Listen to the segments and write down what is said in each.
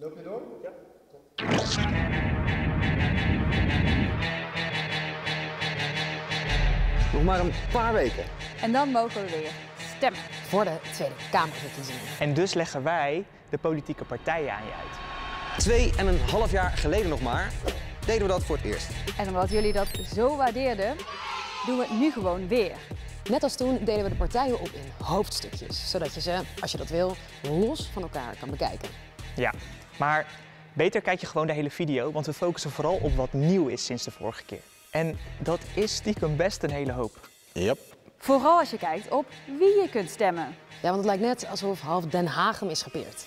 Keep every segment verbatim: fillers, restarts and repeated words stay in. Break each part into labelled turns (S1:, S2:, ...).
S1: Loop je door? Ja.
S2: Nog maar een paar weken.
S3: En dan mogen we weer stemmen.
S4: Voor de Tweede Kamerverkiezingen.
S5: En dus leggen wij de politieke partijen aan je uit.
S2: Twee en een half jaar geleden nog maar, deden we dat voor het eerst.
S3: En omdat jullie dat zo waardeerden, doen we het nu gewoon weer.
S4: Net als toen delen we de partijen op in hoofdstukjes. Zodat je ze, als je dat wil, los van elkaar kan bekijken.
S5: Ja, maar beter kijk je gewoon de hele video, want we focussen vooral op wat nieuw is sinds de vorige keer. En dat is stiekem best een hele hoop.
S2: Yep.
S3: Vooral als je kijkt op wie je kunt stemmen.
S4: Ja, want het lijkt net alsof half Den Haag hem is gepeerd.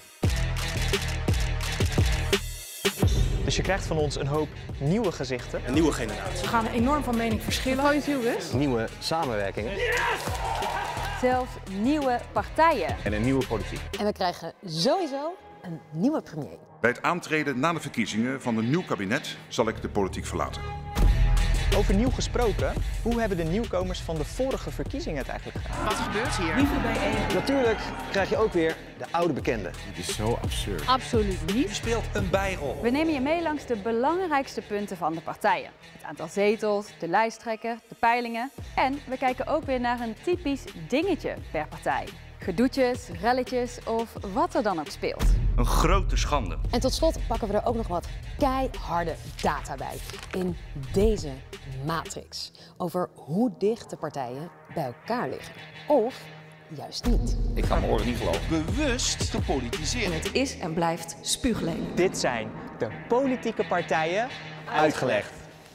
S5: Dus je krijgt van ons een hoop nieuwe gezichten.
S2: Een nieuwe generatie.
S6: We gaan enorm van mening verschillen.
S2: Nieuwe samenwerkingen.
S3: Zelfs nieuwe partijen.
S2: En een nieuwe politiek.
S4: En we krijgen sowieso een nieuwe premier.
S7: Bij het aantreden na de verkiezingen van een nieuw kabinet zal ik de politiek verlaten.
S5: Over nieuw gesproken, hoe hebben de nieuwkomers van de vorige verkiezingen het eigenlijk gedaan?
S6: Wat gebeurt hier? Liever bijeen.
S2: Natuurlijk krijg je ook weer de oude bekende.
S1: Dit is zo absurd.
S3: Absoluut niet.
S2: Je speelt een bijrol.
S3: We nemen je mee langs de belangrijkste punten van de partijen. Het aantal zetels, de lijsttrekker, de peilingen. En we kijken ook weer naar een typisch dingetje per partij. Gedoetjes, relletjes of wat er dan ook speelt.
S8: Een grote schande.
S4: En tot slot pakken we er ook nog wat keiharde data bij. In deze matrix. Over hoe dicht de partijen bij elkaar liggen. Of juist niet.
S8: Ik ga mijn oren niet geloven.
S1: Bewust te politiseren.
S6: Het is en blijft spuuglelijk.
S5: Dit zijn de politieke partijen uitgelegd.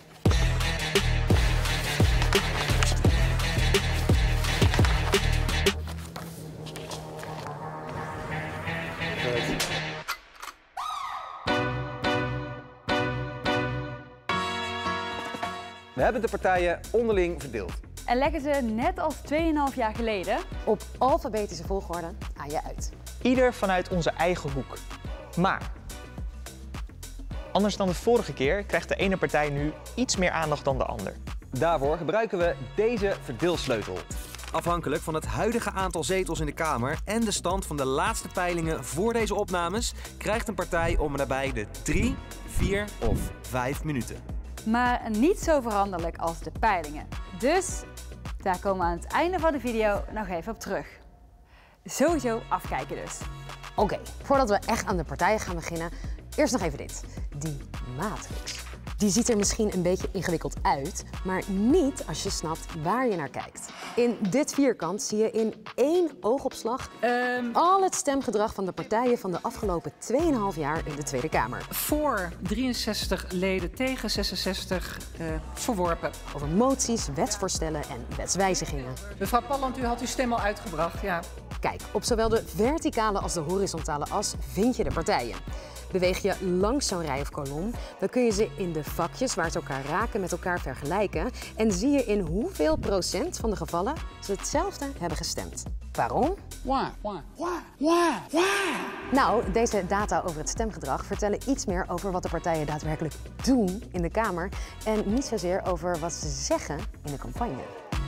S2: We hebben de partijen onderling verdeeld.
S3: En leggen ze net als tweeënhalf jaar geleden
S4: Op alfabetische volgorde aan je uit.
S5: Ieder vanuit onze eigen hoek. Maar anders dan de vorige keer krijgt de ene partij nu iets meer aandacht dan de ander.
S2: Daarvoor gebruiken we deze verdeelsleutel. Afhankelijk van het huidige aantal zetels in de Kamer en de stand van de laatste peilingen voor deze opnames, krijgt een partij om en nabij de drie, vier of vijf minuten.
S3: maar niet zo veranderlijk als de peilingen. Dus daar komen we aan het einde van de video nog even op terug. Sowieso afkijken dus.
S4: Oké, okay, voordat we echt aan de partijen gaan beginnen, eerst nog even dit. Die matrix. Die ziet er misschien een beetje ingewikkeld uit, maar niet als je snapt waar je naar kijkt. In dit vierkant zie je in één oogopslag
S6: Um,
S4: al het stemgedrag van de partijen van de afgelopen tweeënhalf jaar in de Tweede Kamer.
S6: voor drieënzestig leden, tegen zesenzestig uh, verworpen.
S4: Over moties, wetsvoorstellen en wetswijzigingen.
S6: Mevrouw Palland, u had uw stem al uitgebracht, ja.
S4: Kijk, op zowel de verticale als de horizontale as vind je de partijen. Beweeg je langs zo'n rij of kolom, dan kun je ze in de vakjes waar ze elkaar raken met elkaar vergelijken en zie je in hoeveel procent van de gevallen ze hetzelfde hebben gestemd. Waarom?
S1: Why? Why? Why? Why? Why?
S4: Nou, deze data over het stemgedrag vertellen iets meer over wat de partijen daadwerkelijk doen in de Kamer en niet zozeer over wat ze zeggen in de campagne.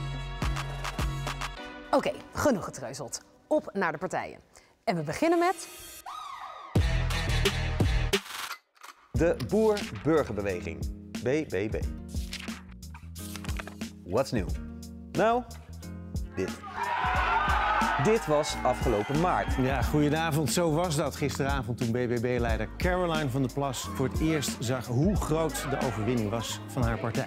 S4: Oké, okay, genoeg getreuzeld. Op naar de partijen. En we beginnen met...
S2: De Boer-Burgerbeweging, B B B. What's nieuw? Nou, dit. Dit was afgelopen maart.
S9: Ja, goedenavond. Zo was dat gisteravond toen B B B-leider Caroline van der Plas voor het eerst zag hoe groot de overwinning was van haar partij.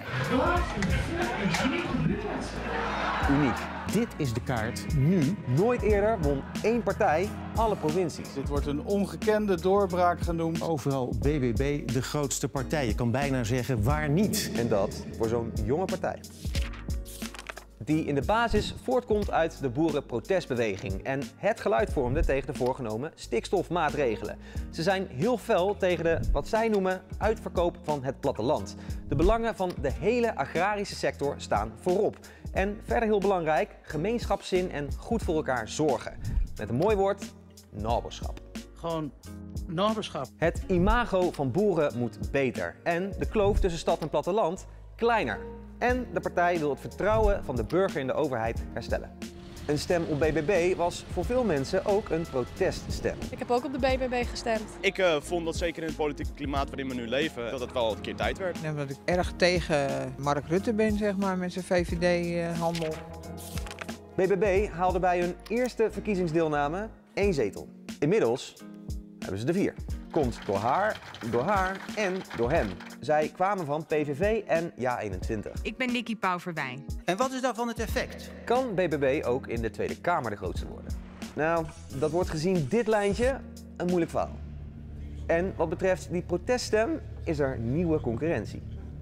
S2: Uniek.
S9: Dit is de kaart nu.
S2: Nooit eerder won één partij alle provincies.
S1: Dit wordt een ongekende doorbraak genoemd.
S9: Overal B B B de grootste partij. Je kan bijna zeggen waar niet.
S2: En dat voor zo'n jonge partij. Die in de basis voortkomt uit de boerenprotestbeweging en het geluid vormde tegen de voorgenomen stikstofmaatregelen. Ze zijn heel fel tegen de, wat zij noemen, uitverkoop van het platteland. De belangen van de hele agrarische sector staan voorop. En verder heel belangrijk, gemeenschapszin en goed voor elkaar zorgen. Met een mooi woord, naberschap.
S1: Gewoon naberschap.
S2: Het imago van boeren moet beter en de kloof tussen stad en platteland kleiner. En de partij wil het vertrouwen van de burger in de overheid herstellen. Een stem op B B B was voor veel mensen ook een proteststem.
S10: Ik heb ook op de B B B gestemd.
S11: Ik uh, vond dat zeker in het politieke klimaat waarin we nu leven, dat het wel een keer tijd werd.
S12: En dat ik erg tegen Mark Rutte ben, zeg maar, met zijn V V D-handel.
S2: B B B haalde bij hun eerste verkiezingsdeelname één zetel. Inmiddels hebben ze er vier. Komt door haar, door haar en door hem. Zij kwamen van P V V en Ja eenentwintig.
S13: Ik ben Nikki Pauverwijn.
S14: En wat is daarvan het effect?
S2: Kan B B B ook in de Tweede Kamer de grootste worden? Nou, dat wordt gezien dit lijntje een moeilijk verhaal. En wat betreft die proteststem is er nieuwe concurrentie.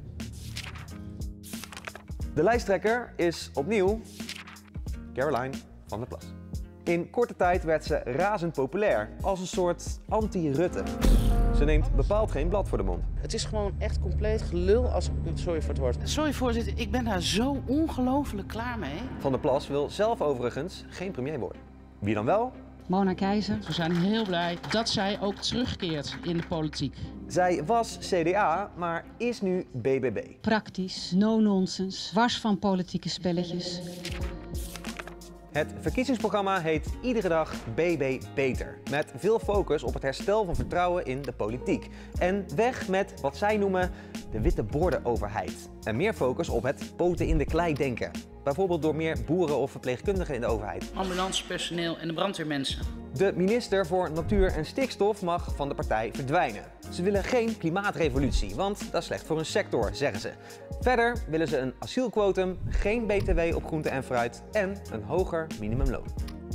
S2: De lijsttrekker is opnieuw Caroline van der Plas. In korte tijd werd ze razend populair, als een soort anti-Rutte. Ze neemt bepaald geen blad voor de mond.
S15: Het is gewoon echt compleet gelul als ik sorry voor het woord.
S1: Sorry voorzitter, ik ben daar zo ongelooflijk klaar mee.
S2: Van der Plas wil zelf overigens geen premier worden. Wie dan wel?
S16: Mona Keizer. We zijn heel blij dat zij ook terugkeert in de politiek.
S2: Zij was C D A, maar is nu B B B.
S16: Praktisch, no-nonsense, wars van politieke spelletjes.
S2: Het verkiezingsprogramma heet Iedere dag B B Beter. Met veel focus op het herstel van vertrouwen in de politiek. En weg met wat zij noemen de witte bordenoverheid. En meer focus op het poten in de klei denken. Bijvoorbeeld door meer boeren of verpleegkundigen in de overheid.
S1: Ambulancepersoneel en de brandweermensen.
S2: De minister voor Natuur en Stikstof mag van de partij verdwijnen. Ze willen geen klimaatrevolutie, want dat is slecht voor hun sector, zeggen ze. Verder willen ze een asielquotum, geen B T W op groente en fruit en een hoger minimumloon.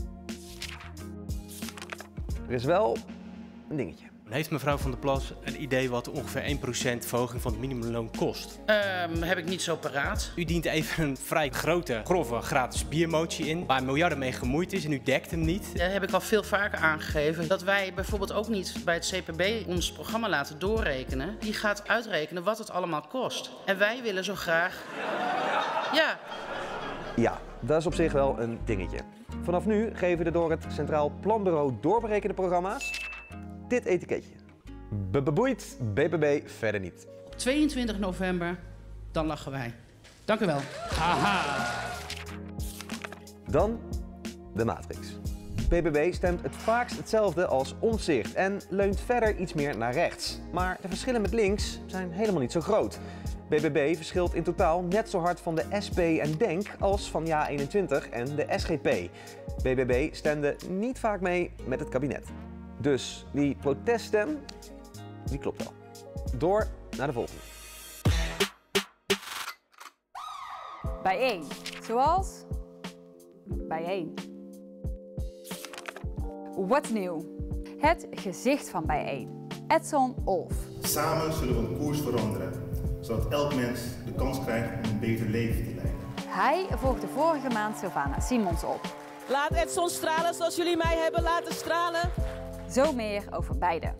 S2: Er is wel een dingetje.
S17: Heeft mevrouw Van der Plas een idee wat ongeveer één procent verhoging van het minimumloon kost?
S1: Um, heb ik niet zo paraat.
S17: U dient even een vrij grote, grove gratis biermotie in, waar miljarden mee gemoeid is en u dekt hem niet.
S1: Dat heb ik al veel vaker aangegeven. Dat wij bijvoorbeeld ook niet bij het C P B ons programma laten doorrekenen. Die gaat uitrekenen wat het allemaal kost. En wij willen zo graag... Ja.
S2: Ja, dat is op zich wel een dingetje. Vanaf nu geven de door het Centraal Planbureau doorberekende programma's dit etiketje. Beboeit B B B verder niet.
S1: Op tweeëntwintig november, dan lachen wij. Dank u wel. Haha.
S2: Dan de Matrix. B B B stemt het vaakst hetzelfde als Omtzigt en leunt verder iets meer naar rechts. Maar de verschillen met links zijn helemaal niet zo groot. B B B verschilt in totaal net zo hard van de S P en DENK als van Ja eenentwintig en de S G P. B B B stemde niet vaak mee met het kabinet. Dus die proteststem, die klopt wel. Door naar de volgende.
S3: Bijeen. Zoals Bijeen. What's nieuw? Het gezicht van Bijeen. Edson Olf.
S18: Samen zullen we een koers veranderen, zodat elk mens de kans krijgt om een beter leven te leiden.
S3: Hij volgde vorige maand Sylvana Simons op.
S19: Laat Edson stralen zoals jullie mij hebben laten stralen.
S3: Zo meer over beide.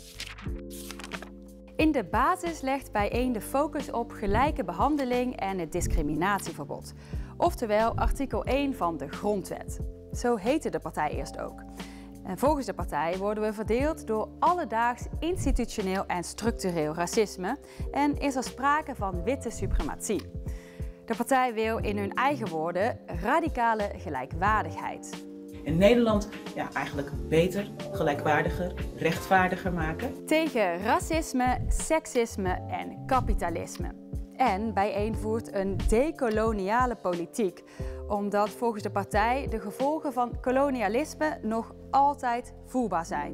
S3: In de basis legt Bijeen de focus op gelijke behandeling en het discriminatieverbod. Oftewel artikel één van de Grondwet. Zo heette de partij eerst ook. En volgens de partij worden we verdeeld door alledaags institutioneel en structureel racisme en is er sprake van witte suprematie. De partij wil in hun eigen woorden radicale gelijkwaardigheid.
S20: In Nederland ja, eigenlijk beter, gelijkwaardiger, rechtvaardiger maken.
S3: Tegen racisme, seksisme en kapitalisme. En Bijeen voert een dekoloniale politiek, omdat volgens de partij de gevolgen van kolonialisme nog altijd voelbaar zijn.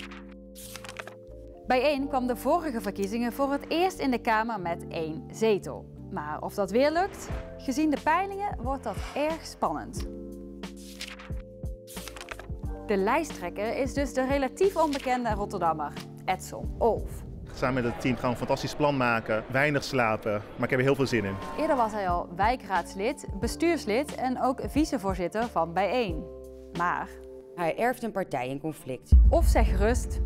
S3: Bijeen kwam de vorige verkiezingen voor het eerst in de Kamer met één zetel. Maar of dat weer lukt? Gezien de peilingen wordt dat erg spannend. De lijsttrekker is dus de relatief onbekende Rotterdammer, Edson Olf.
S18: Samen met het team gaan we een fantastisch plan maken, weinig slapen, maar ik heb er heel veel zin in.
S3: Eerder was hij al wijkraadslid, bestuurslid en ook vicevoorzitter van Bijeen. Maar
S21: hij erft een partij in conflict.
S3: Of zeg gerust,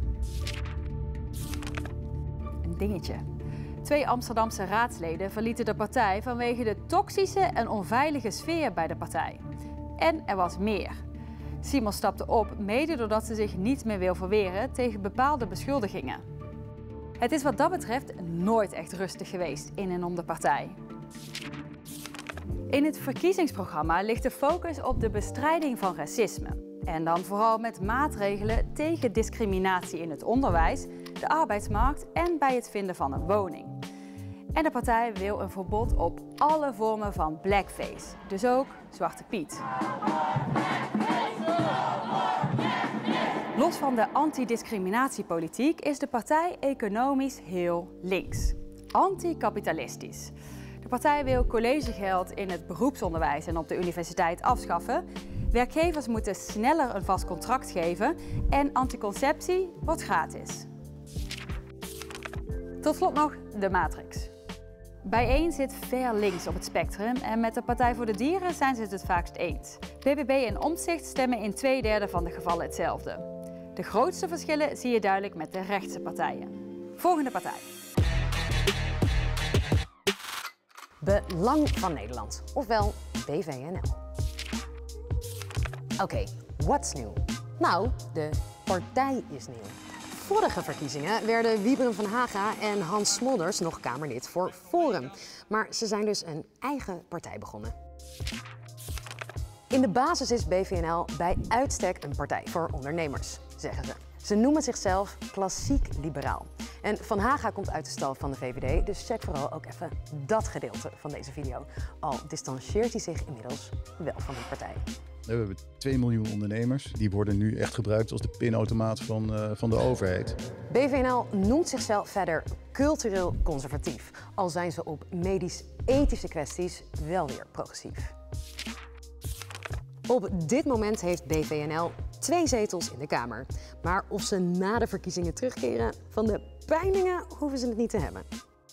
S3: een dingetje. Twee Amsterdamse raadsleden verlieten de partij vanwege de toxische en onveilige sfeer bij de partij. En er was meer. Simons stapte op, mede doordat ze zich niet meer wil verweren tegen bepaalde beschuldigingen. Het is wat dat betreft nooit echt rustig geweest in en om de partij. In het verkiezingsprogramma ligt de focus op de bestrijding van racisme. En dan vooral met maatregelen tegen discriminatie in het onderwijs, de arbeidsmarkt en bij het vinden van een woning. En de partij wil een verbod op alle vormen van blackface, dus ook Zwarte Piet. Los van de antidiscriminatiepolitiek is de partij economisch heel links. Anticapitalistisch. De partij wil collegegeld in het beroepsonderwijs en op de universiteit afschaffen. Werkgevers moeten sneller een vast contract geven en anticonceptie wordt gratis. Tot slot nog de matrix. Bijeen zit ver links op het spectrum en met de Partij voor de Dieren zijn ze het het vaakst eens. B B B en Omtzigt stemmen in twee derde van de gevallen hetzelfde. De grootste verschillen zie je duidelijk met de rechtse partijen. Volgende partij.
S4: Belang van Nederland, ofwel B V N L. Oké, okay, what's new? Nou, de partij is nieuw. Vorige verkiezingen werden Wiebren van Haga en Hans Smolders nog Kamerlid voor Forum. Maar ze zijn dus een eigen partij begonnen. In de basis is B V N L bij uitstek een partij voor ondernemers, zeggen ze. Ze noemen zichzelf klassiek liberaal. En Van Haga komt uit de stal van de V V D, dus check vooral ook even dat gedeelte van deze video. Al distancieert hij zich inmiddels wel van de partij.
S10: We hebben twee miljoen ondernemers. Die worden nu echt gebruikt als de pinautomaat van, uh, van de overheid.
S4: B V N L noemt zichzelf verder cultureel conservatief. Al zijn ze op medisch-ethische kwesties wel weer progressief. Op dit moment heeft B V N L twee zetels in de Kamer. Maar of ze na de verkiezingen terugkeren, van de peilingen hoeven ze het niet te hebben.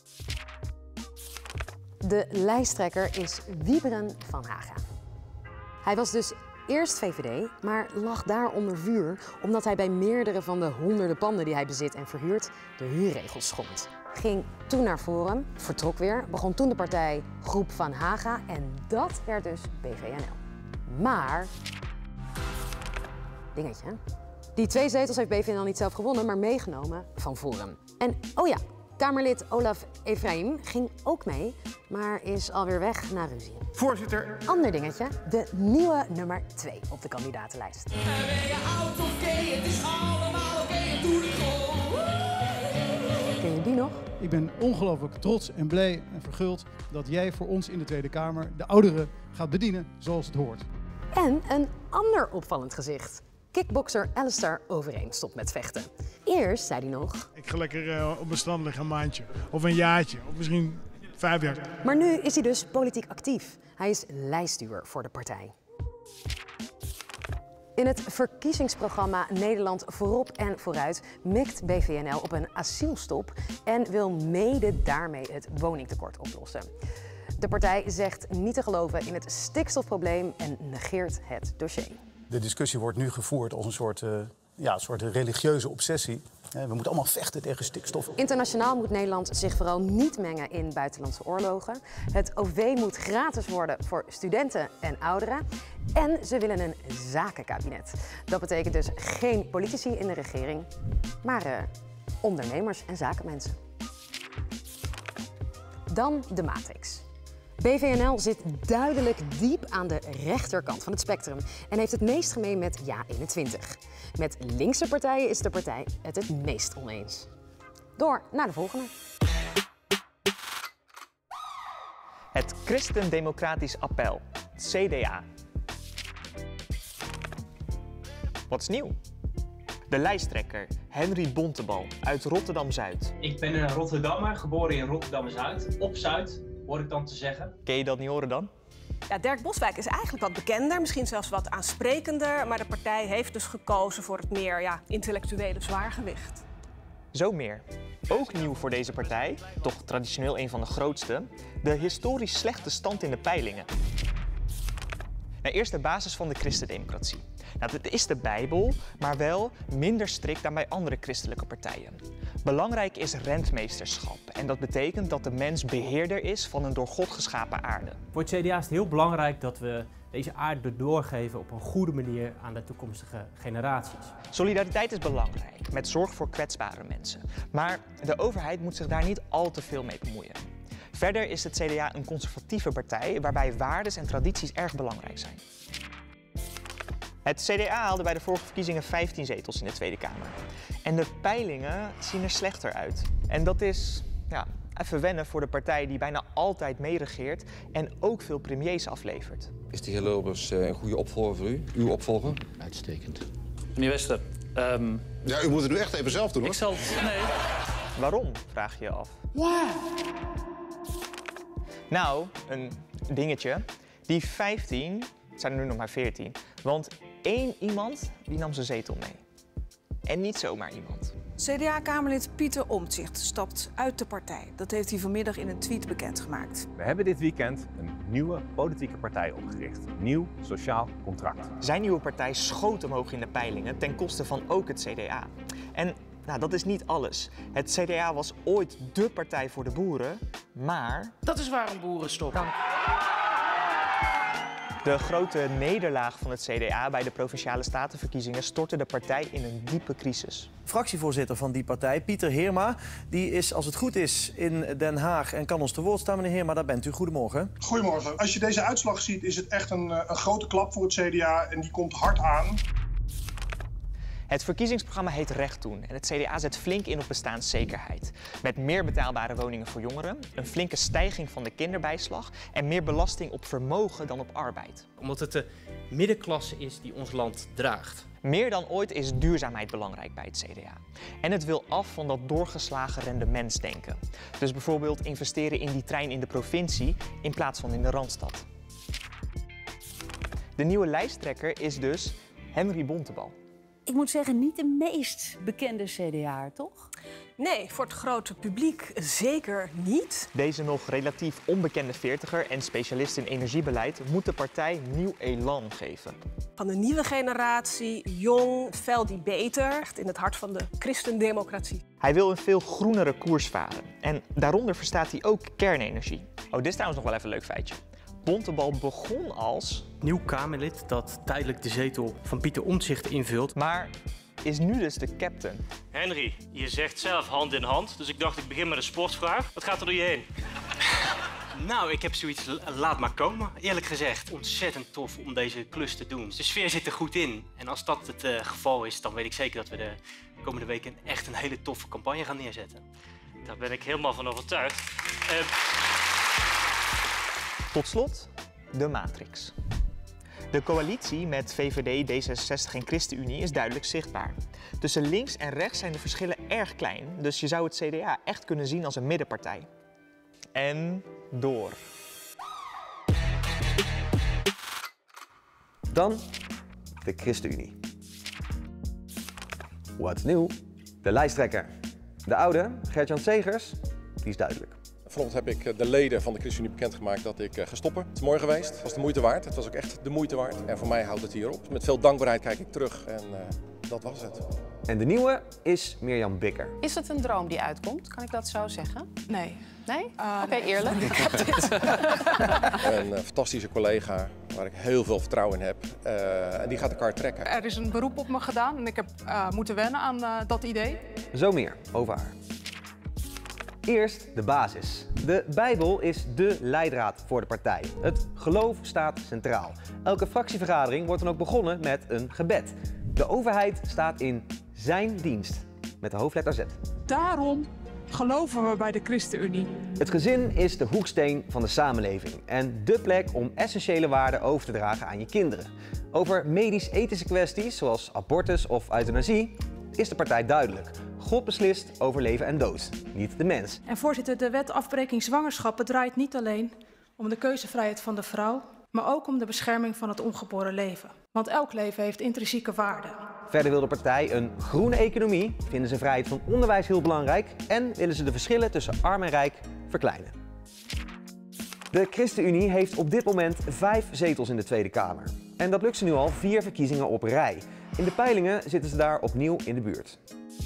S4: De lijsttrekker is Wiebren van Haga. Hij was dus eerst V V D, maar lag daar onder vuur omdat hij bij meerdere van de honderden panden die hij bezit en verhuurt de huurregels schond. Ging toen naar Forum, vertrok weer, begon toen de partij Groep Van Haga en dat werd dus B V N L. Maar, dingetje, die twee zetels heeft B V N L niet zelf gewonnen, maar meegenomen van Forum. En oh ja, Kamerlid Olaf Efraim ging ook mee, maar is alweer weg na ruzie.
S13: Voorzitter.
S4: Ander dingetje, de nieuwe nummer twee op de kandidatenlijst.
S13: Ben je oud of gay? Het is allemaal oké, doe het gewoon.
S4: Ken je die nog?
S22: Ik ben ongelooflijk trots en blij en verguld dat jij voor ons in de Tweede Kamer de ouderen gaat bedienen zoals het hoort.
S4: En een ander opvallend gezicht. Kickbokser Alistair Overeem stopt met vechten. Eerst zei hij nog...
S13: Ik ga lekker uh, op mijn stand liggen een maandje. Of een jaartje. Of misschien vijf jaar.
S4: Maar nu is hij dus politiek actief. Hij is lijstduwer voor de partij. In het verkiezingsprogramma Nederland voorop en vooruit mikt B V N L op een asielstop en wil mede daarmee het woningtekort oplossen. De partij zegt niet te geloven in het stikstofprobleem en negeert het dossier.
S23: De discussie wordt nu gevoerd als een soort, uh, ja, een soort religieuze obsessie. We moeten allemaal vechten tegen stikstof.
S4: Internationaal moet Nederland zich vooral niet mengen in buitenlandse oorlogen. Het O V moet gratis worden voor studenten en ouderen. En ze willen een zakenkabinet. Dat betekent dus geen politici in de regering, maar uh, ondernemers en zakenmensen. Dan de matrix. B V N L zit duidelijk diep aan de rechterkant van het spectrum en heeft het meest gemeen met Ja eenentwintig. Met linkse partijen is de partij het het meest oneens. Door naar de volgende.
S5: Het Christen-Democratisch Appel, C D A. Wat is nieuw? De lijsttrekker Henry Bontebal uit Rotterdam-Zuid.
S24: Ik ben een Rotterdammer, geboren in Rotterdam-Zuid, op Zuid, hoor ik dan te zeggen.
S5: Ken je dat niet horen dan?
S25: Ja, Dirk Boswijk is eigenlijk wat bekender, misschien zelfs wat aansprekender, maar de partij heeft dus gekozen voor het meer ja, intellectuele zwaargewicht.
S5: Zo meer. Ook nieuw voor deze partij, toch traditioneel een van de grootste, de historisch slechte stand in de peilingen. Nou, eerst de basis van de christendemocratie. Nou, het is de Bijbel, maar wel minder strikt dan bij andere christelijke partijen. Belangrijk is rentmeesterschap en dat betekent dat de mens beheerder is van een door God geschapen aarde.
S26: Voor het C D A is het heel belangrijk dat we deze aarde doorgeven op een goede manier aan de toekomstige generaties.
S5: Solidariteit is belangrijk, met zorg voor kwetsbare mensen. Maar de overheid moet zich daar niet al te veel mee bemoeien. Verder is het C D A een conservatieve partij waarbij waardes en tradities erg belangrijk zijn. Het C D A haalde bij de vorige verkiezingen vijftien zetels in de Tweede Kamer. En de peilingen zien er slechter uit. En dat is ja, even wennen voor de partij die bijna altijd meeregeert en ook veel premiers aflevert.
S6: Is die heer Lubbers een goede opvolger voor u? Uw opvolger?
S7: Uitstekend. Meneer Wester. Um...
S8: Ja, u moet het nu echt even zelf doen, hoor.
S7: Ik zal het... Nee.
S5: Waarom, vraag je je af?
S7: Wow.
S5: Nou, een dingetje. Die vijftien zijn er nu nog maar veertien. Want één iemand die nam zijn zetel mee. En niet zomaar iemand.
S9: C D A-Kamerlid Pieter Omtzigt stapt uit de partij. Dat heeft hij vanmiddag in een tweet bekendgemaakt.
S11: We hebben dit weekend een nieuwe politieke partij opgericht. Nieuw Sociaal Contract.
S5: Zijn nieuwe partij schoot omhoog in de peilingen ten koste van ook het C D A. En nou, dat is niet alles. Het C D A was ooit dé partij voor de boeren, maar...
S1: Dat is waarom boeren stoppen.
S5: De grote nederlaag van het C D A bij de Provinciale Statenverkiezingen stortte de partij in een diepe crisis.
S12: Fractievoorzitter van die partij, Pieter Heerma, die is als het goed is in Den Haag en kan ons te woord staan. Meneer Heerma, daar bent u. Goedemorgen.
S27: Goedemorgen. Als je deze uitslag ziet, is het echt een, een grote klap voor het C D A en die komt hard aan.
S5: Het verkiezingsprogramma heet Recht doen en het C D A zet flink in op bestaanszekerheid. Met meer betaalbare woningen voor jongeren, een flinke stijging van de kinderbijslag en meer belasting op vermogen dan op arbeid.
S26: Omdat het de middenklasse is die ons land draagt.
S5: Meer dan ooit is duurzaamheid belangrijk bij het C D A. En het wil af van dat doorgeslagen rendementsdenken. Dus bijvoorbeeld investeren in die trein in de provincie in plaats van in de Randstad. De nieuwe lijsttrekker is dus Henry Bontebal.
S28: Ik moet zeggen, niet de meest bekende C D A'er, toch?
S25: Nee, voor het grote publiek zeker niet.
S5: Deze nog relatief onbekende veertiger en specialist in energiebeleid moet de partij nieuw elan geven.
S25: Van de nieuwe generatie, jong, fel die beter, echt in het hart van de christendemocratie.
S5: Hij wil een veel groenere koers varen en daaronder verstaat hij ook kernenergie. Oh, dit is trouwens nog wel even een leuk feitje. Bontebal begon als...
S26: nieuw Kamerlid dat tijdelijk de zetel van Pieter Omtzigt invult.
S5: Maar is nu dus de captain.
S29: Henry, je zegt zelf hand in hand, dus ik dacht ik begin met een sportvraag. Wat gaat er door je heen? Nou, ik heb zoiets, laat maar komen. Eerlijk gezegd, ontzettend tof om deze klus te doen. De sfeer zit er goed in. En als dat het uh, geval is, dan weet ik zeker dat we de komende weken echt een hele toffe campagne gaan neerzetten. Daar ben ik helemaal van overtuigd. Uh...
S5: Tot slot, de matrix. De coalitie met V V D, D zesenzestig en ChristenUnie is duidelijk zichtbaar. Tussen links en rechts zijn de verschillen erg klein, dus je zou het C D A echt kunnen zien als een middenpartij. En door.
S2: Dan de ChristenUnie. What's nieuw? De lijsttrekker. De oude, Gert-Jan Segers, die is duidelijk.
S30: Vanochtend heb ik de leden van de ChristenUnie bekendgemaakt dat ik ga stoppen. Het is mooi geweest, het was de moeite waard. Het was ook echt de moeite waard. En voor mij houdt het hier op. Met veel dankbaarheid kijk ik terug en uh, dat was het.
S2: En de nieuwe is Mirjam Bikker.
S31: Is het een droom die uitkomt? Kan ik dat zo zeggen?
S25: Nee.
S31: Nee?
S25: Uh,
S31: Oké,
S25: nee.
S31: eerlijk.
S30: Een uh, fantastische collega waar ik heel veel vertrouwen in heb. Uh, en die gaat de kar trekken.
S25: Er is een beroep op me gedaan en ik heb uh, moeten wennen aan uh, dat idee.
S2: Zo meer over haar. Eerst de basis. De Bijbel is dé leidraad voor de partij. Het geloof staat centraal. Elke fractievergadering wordt dan ook begonnen met een gebed. De overheid staat in zijn dienst, met de hoofdletter Z.
S25: Daarom geloven we bij de ChristenUnie.
S2: Het gezin is de hoeksteen van de samenleving en dé plek om essentiële waarden over te dragen aan je kinderen. Over medisch-ethische kwesties zoals abortus of euthanasie is de partij duidelijk. God beslist over leven en dood, niet de mens.
S25: En voorzitter, de wet afbreking zwangerschappen draait niet alleen om de keuzevrijheid van de vrouw, maar ook om de bescherming van het ongeboren leven. Want elk leven heeft intrinsieke waarde.
S2: Verder wil de partij een groene economie, vinden ze vrijheid van onderwijs heel belangrijk en willen ze de verschillen tussen arm en rijk verkleinen. De ChristenUnie heeft op dit moment vijf zetels in de Tweede Kamer. En dat lukt ze nu al vier verkiezingen op rij. In de peilingen zitten ze daar opnieuw in de buurt.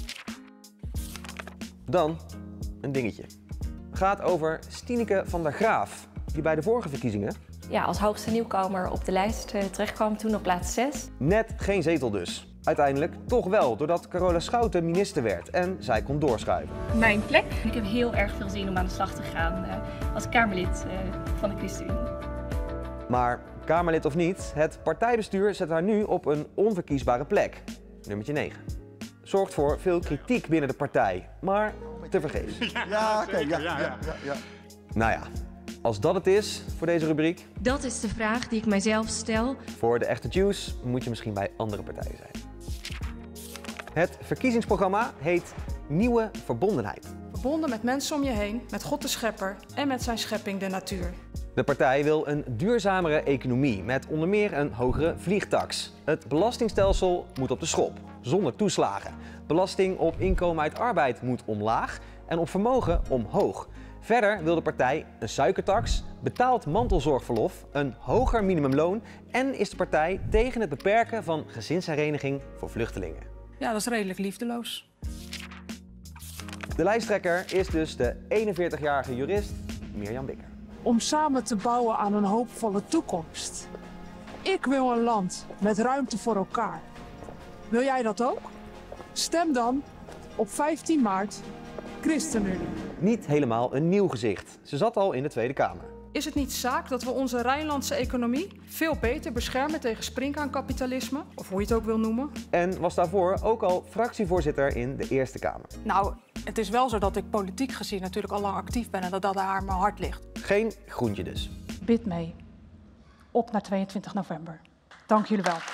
S2: Dan een dingetje. Het gaat over Stineke van der Graaf, die bij de vorige verkiezingen...
S32: Ja, als hoogste nieuwkomer op de lijst uh, terechtkwam, toen op plaats zes.
S2: Net geen zetel dus. Uiteindelijk toch wel, doordat Carola Schouten minister werd en zij kon doorschuiven.
S3: Mijn plek. Ik heb heel erg veel zin om aan de slag te gaan uh, als Kamerlid uh, van de ChristenUnie.
S2: Maar Kamerlid of niet, het partijbestuur zet haar nu op een onverkiesbare plek. Nummertje negen. Zorgt voor veel kritiek binnen de partij, maar tevergeefs.
S8: Ja, oké, ja, ja, ja, ja.
S2: Nou ja, als dat het is voor deze rubriek.
S3: Dat is de vraag die ik mijzelf stel.
S2: Voor de echte juice moet je misschien bij andere partijen zijn. Het verkiezingsprogramma heet Nieuwe Verbondenheid.
S25: Verbonden met mensen om je heen, met God de Schepper en met zijn schepping de natuur.
S2: De partij wil een duurzamere economie met onder meer een hogere vliegtaks. Het belastingstelsel moet op de schop, zonder toeslagen. Belasting op inkomen uit arbeid moet omlaag en op vermogen omhoog. Verder wil de partij een suikertax, betaald mantelzorgverlof, een hoger minimumloon en is de partij tegen het beperken van gezinshereniging voor vluchtelingen.
S25: Ja, dat is redelijk liefdeloos.
S2: De lijsttrekker is dus de eenenveertigjarige jurist Mirjam Bikker.
S10: Om samen te bouwen aan een hoopvolle toekomst. Ik wil een land met ruimte voor elkaar. Wil jij dat ook? Stem dan op vijftien maart ChristenUnie.
S2: Niet helemaal een nieuw gezicht. Ze zat al in de Tweede Kamer.
S25: Is het niet zaak dat we onze Rijnlandse economie veel beter beschermen tegen springkaankapitalisme, of hoe je het ook wil noemen?
S2: En was daarvoor ook al fractievoorzitter in de Eerste Kamer.
S25: Nou, het is wel zo dat ik politiek gezien natuurlijk al lang actief ben en dat dat haar mijn hart ligt.
S2: Geen groentje dus.
S25: Bid mee. Op naar tweeëntwintig november. Dank jullie wel.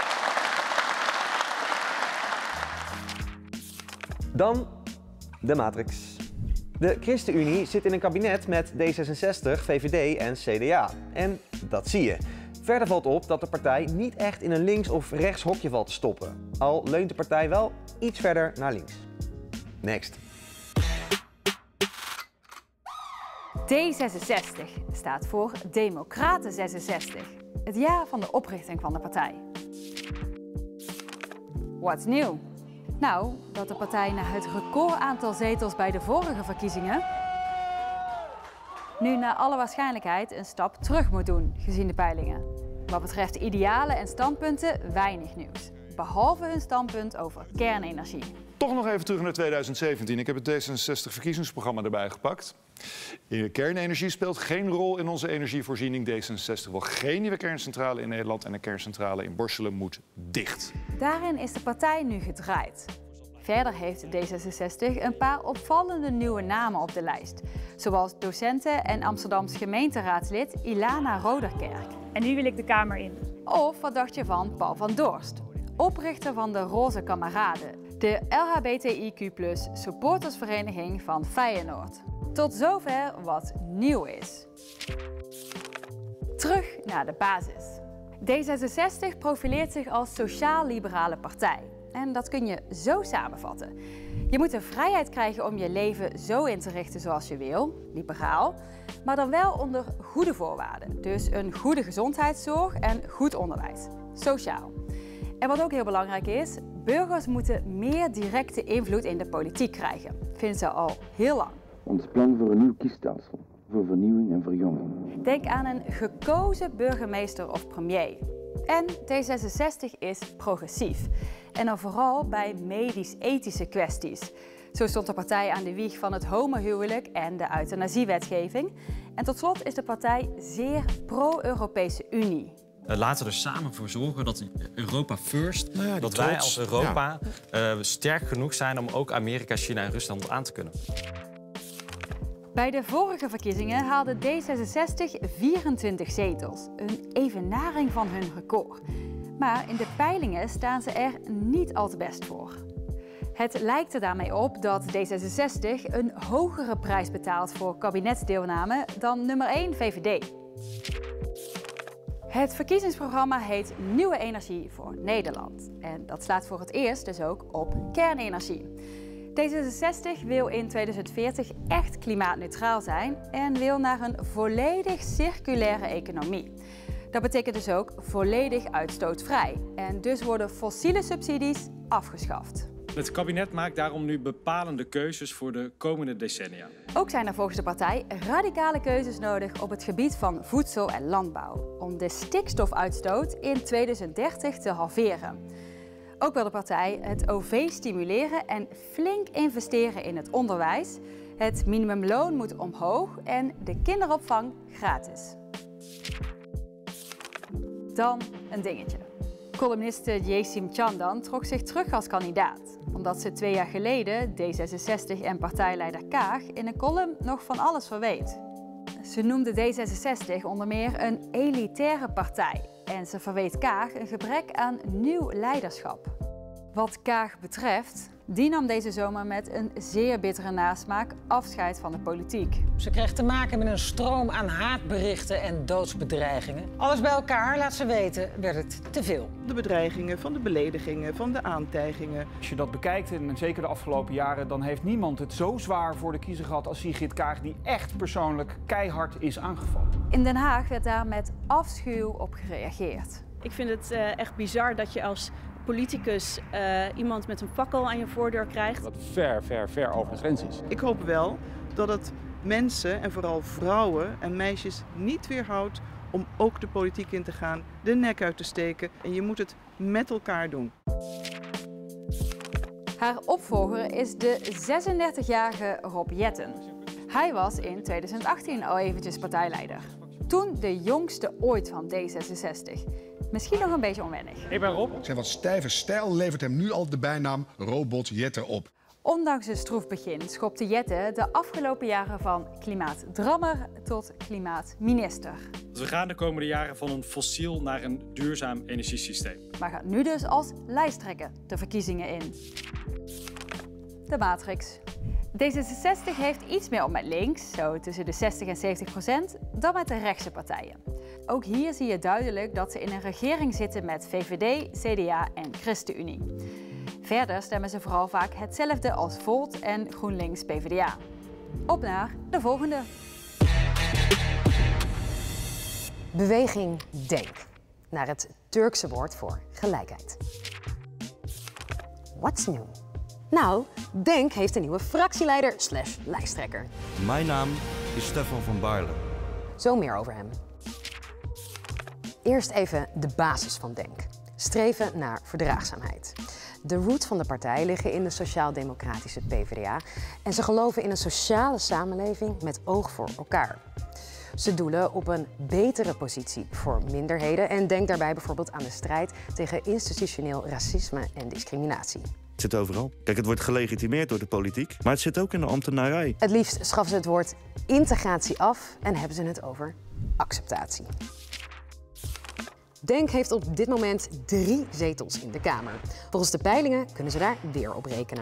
S2: Dan de matrix. De ChristenUnie zit in een kabinet met D zesenzestig, V V D en C D A. En dat zie je. Verder valt op dat de partij niet echt in een links- of rechts hokje valt te stoppen. Al leunt de partij wel iets verder naar links. Next.
S28: D zesenzestig staat voor Democraten zesenzestig. Het jaar van de oprichting van de partij. What's nieuw? Nou, dat de partij na het recordaantal zetels bij de vorige verkiezingen nu naar alle waarschijnlijkheid een stap terug moet doen, gezien de peilingen. Wat betreft idealen en standpunten weinig nieuws. Behalve hun standpunt over kernenergie.
S14: Toch nog even terug naar tweeduizend zeventien. Ik heb het D zesenzestig verkiezingsprogramma erbij gepakt. Kernenergie speelt geen rol in onze energievoorziening. D zesenzestig wil geen nieuwe kerncentrale in Nederland en de kerncentrale in Borselen moet dicht.
S28: Daarin is de partij nu gedraaid. Verder heeft D zesenzestig een paar opvallende nieuwe namen op de lijst. Zoals docenten en Amsterdams gemeenteraadslid Ilana Roderkerk.
S3: En nu wil ik de Kamer in.
S28: Of wat dacht je van Paul van Dorst, oprichter van de Roze Kameraden, de L H B T I Q plus supportersvereniging van Feyenoord. Tot zover wat nieuw is. Terug naar de basis. D zesenzestig profileert zich als sociaal-liberale partij. En dat kun je zo samenvatten. Je moet de vrijheid krijgen om je leven zo in te richten zoals je wil, liberaal, maar dan wel onder goede voorwaarden. Dus een goede gezondheidszorg en goed onderwijs, sociaal. En wat ook heel belangrijk is, burgers moeten meer directe invloed in de politiek krijgen. Vinden ze al heel lang.
S15: Ons plan voor een nieuw kiesstelsel, voor vernieuwing en verjonging.
S28: Denk aan een gekozen burgemeester of premier. En D zesenzestig is progressief. En dan vooral bij medisch-ethische kwesties. Zo stond de partij aan de wieg van het homohuwelijk en de euthanasiewetgeving. En tot slot is de partij zeer pro-Europese Unie.
S16: Uh, laten we er samen voor zorgen dat Europa first,
S17: nou ja,
S16: dat
S17: trots,
S16: wij als Europa ja. uh, sterk genoeg zijn om ook Amerika, China en Rusland aan te kunnen.
S28: Bij de vorige verkiezingen haalde D zesenzestig vierentwintig zetels, een evenaring van hun record. Maar in de peilingen staan ze er niet al te best voor. Het lijkt er daarmee op dat D zesenzestig een hogere prijs betaalt voor kabinetsdeelname dan nummer één V V D. Het verkiezingsprogramma heet Nieuwe Energie voor Nederland. En dat slaat voor het eerst dus ook op kernenergie. D zesenzestig wil in tweeduizend veertig echt klimaatneutraal zijn en wil naar een volledig circulaire economie. Dat betekent dus ook volledig uitstootvrij. En dus worden fossiele subsidies afgeschaft.
S18: Het kabinet maakt daarom nu bepalende keuzes voor de komende decennia.
S28: Ook zijn er volgens de partij radicale keuzes nodig op het gebied van voedsel en landbouw. Om de stikstofuitstoot in tweeduizend dertig te halveren. Ook wil de partij het O V stimuleren en flink investeren in het onderwijs. Het minimumloon moet omhoog en de kinderopvang gratis. Dan een dingetje. Columniste Yesim Chandan trok zich terug als kandidaat, omdat ze twee jaar geleden D zesenzestig en partijleider Kaag in een column nog van alles verweet. Ze noemde D zesenzestig onder meer een elitaire partij en ze verweet Kaag een gebrek aan nieuw leiderschap. Wat Kaag betreft, die nam deze zomer met een zeer bittere nasmaak afscheid van de politiek.
S4: Ze kreeg te maken met een stroom aan haatberichten en doodsbedreigingen. Alles bij elkaar, laat ze weten, werd het te veel.
S6: De bedreigingen, van de beledigingen, van de aantijgingen.
S7: Als je dat bekijkt, en zeker de afgelopen jaren, dan heeft niemand het zo zwaar voor de kiezer gehad als Sigrid Kaag, die echt persoonlijk keihard is aangevallen.
S28: In Den Haag werd daar met afschuw op gereageerd.
S13: Ik vind het uh, echt bizar dat je als politicus uh, iemand met een fakkel aan je voordeur krijgt.
S7: Wat ver, ver, ver over de grens is.
S6: Ik hoop wel dat het mensen en vooral vrouwen en meisjes niet weerhoudt om ook de politiek in te gaan, de nek uit te steken. En je moet het met elkaar doen.
S28: Haar opvolger is de zesendertigjarige Rob Jetten. Hij was in tweeduizend achttien al eventjes partijleider. Toen de jongste ooit van D zesenzestig. Misschien nog een beetje onwennig.
S7: Ik ben Rob.
S17: Zijn wat stijve stijl levert hem nu al de bijnaam Robot Jetten op.
S28: Ondanks een stroef begin schopte Jetten de afgelopen jaren van klimaatdrammer tot klimaatminister.
S18: Dus we gaan de komende jaren van een fossiel naar een duurzaam energiesysteem.
S28: Maar gaat nu dus als lijsttrekker de verkiezingen in. De Matrix. D zesenzestig heeft iets meer op met links, zo tussen de zestig en zeventig procent, dan met de rechtse partijen. Ook hier zie je duidelijk dat ze in een regering zitten met V V D, C D A en ChristenUnie. Verder stemmen ze vooral vaak hetzelfde als Volt en GroenLinks P v d A. Op naar de volgende.
S19: Beweging Denk. Naar het Turkse woord voor gelijkheid. What's new? Nou, Denk heeft een nieuwe fractieleider slash lijsttrekker.
S20: Mijn naam is Stefan van Baarle.
S19: Zo meer over hem. Eerst even de basis van Denk. Streven naar verdraagzaamheid. De roots van de partij liggen in de sociaal-democratische P v d A en ze geloven in een sociale samenleving met oog voor elkaar. Ze doelen op een betere positie voor minderheden en denk daarbij bijvoorbeeld aan de strijd tegen institutioneel racisme en discriminatie.
S20: Het zit overal. Kijk, het wordt gelegitimeerd door de politiek, maar het zit ook in de ambtenarij.
S19: Het liefst schaffen ze het woord integratie af en hebben ze het over acceptatie. Denk heeft op dit moment drie zetels in de Kamer. Volgens de peilingen kunnen ze daar weer op rekenen.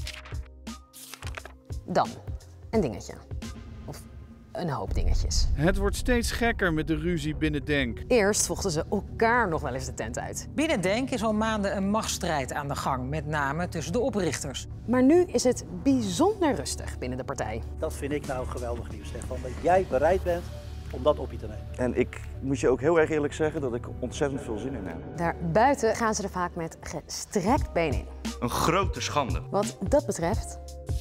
S19: Dan een dingetje. Of een hoop dingetjes.
S21: Het wordt steeds gekker met de ruzie binnen Denk.
S19: Eerst vochten ze elkaar nog wel eens de tent uit.
S4: Binnen Denk is al maanden een machtsstrijd aan de gang, met name tussen de oprichters.
S19: Maar nu is het bijzonder rustig binnen de partij.
S22: Dat vind ik nou geweldig nieuws, Stefan, dat jij bereid bent om dat op je te nemen.
S20: En ik moet je ook heel erg eerlijk zeggen dat ik ontzettend veel zin in heb.
S19: Daarbuiten gaan ze er vaak met gestrekt been in.
S20: Een grote schande.
S19: Wat dat betreft,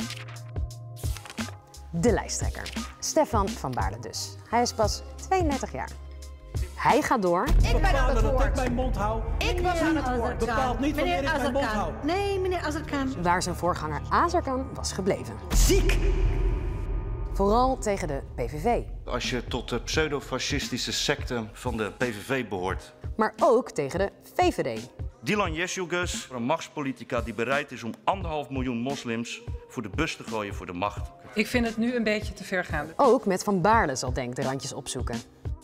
S19: de lijsttrekker. Stefan van Baarle dus. Hij is pas tweeëndertig jaar. Hij gaat door.
S4: Ik ben aan het woord.
S22: Dat ik mijn mond hou.
S4: Ik was aan het woord.
S22: Bepaalt niet wanneer ik mijn mond hou.
S4: Nee, meneer Azarkan.
S19: Waar zijn voorganger Azarkan was gebleven.
S4: Ziek!
S19: Vooral tegen de P V V.
S20: Als je tot de pseudo-fascistische secte van de P V V behoort.
S19: Maar ook tegen de V V D.
S20: Dilan Yeshugus, een machtspolitica die bereid is om anderhalf miljoen moslims voor de bus te gooien voor de macht.
S4: Ik vind het nu een beetje te ver gaan.
S19: Ook met Van Baarle zal Denk de randjes opzoeken.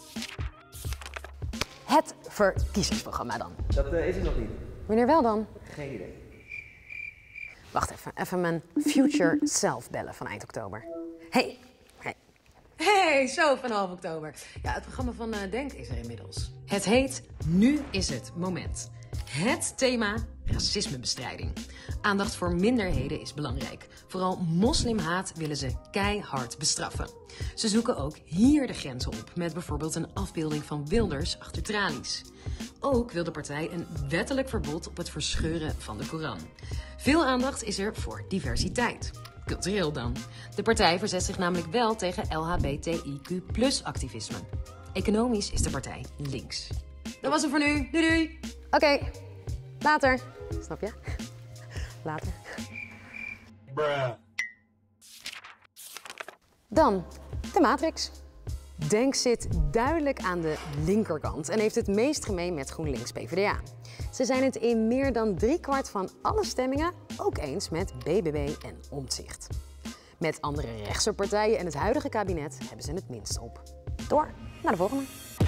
S19: Het verkiezingsprogramma dan.
S2: Dat uh, is het nog niet.
S19: Wanneer wel dan?
S2: Geen idee.
S19: Wacht even, even mijn future self bellen van eind oktober. Hey, hey. Hey, zo van half oktober. Ja, het programma van uh, Denk is er inmiddels. Het heet Nu is het moment. Het thema racismebestrijding. Aandacht voor minderheden is belangrijk. Vooral moslimhaat willen ze keihard bestraffen. Ze zoeken ook hier de grenzen op, met bijvoorbeeld een afbeelding van Wilders achter tralies. Ook wil de partij een wettelijk verbod op het verscheuren van de Koran. Veel aandacht is er voor diversiteit. Cultureel dan. De partij verzet zich namelijk wel tegen L H B T I Q plus activisme. Economisch is de partij links. Dat was het voor nu. Doei doei. Oké, okay. Later. Snap je? Later.
S1: Bruh.
S19: Dan de Matrix. Denk zit duidelijk aan de linkerkant en heeft het meest gemeen met GroenLinks P v d A. Ze zijn het in meer dan driekwart van alle stemmingen ook eens met B B B en Omtzigt. Met andere rechtse partijen en het huidige kabinet hebben ze het minst op. Door naar de volgende.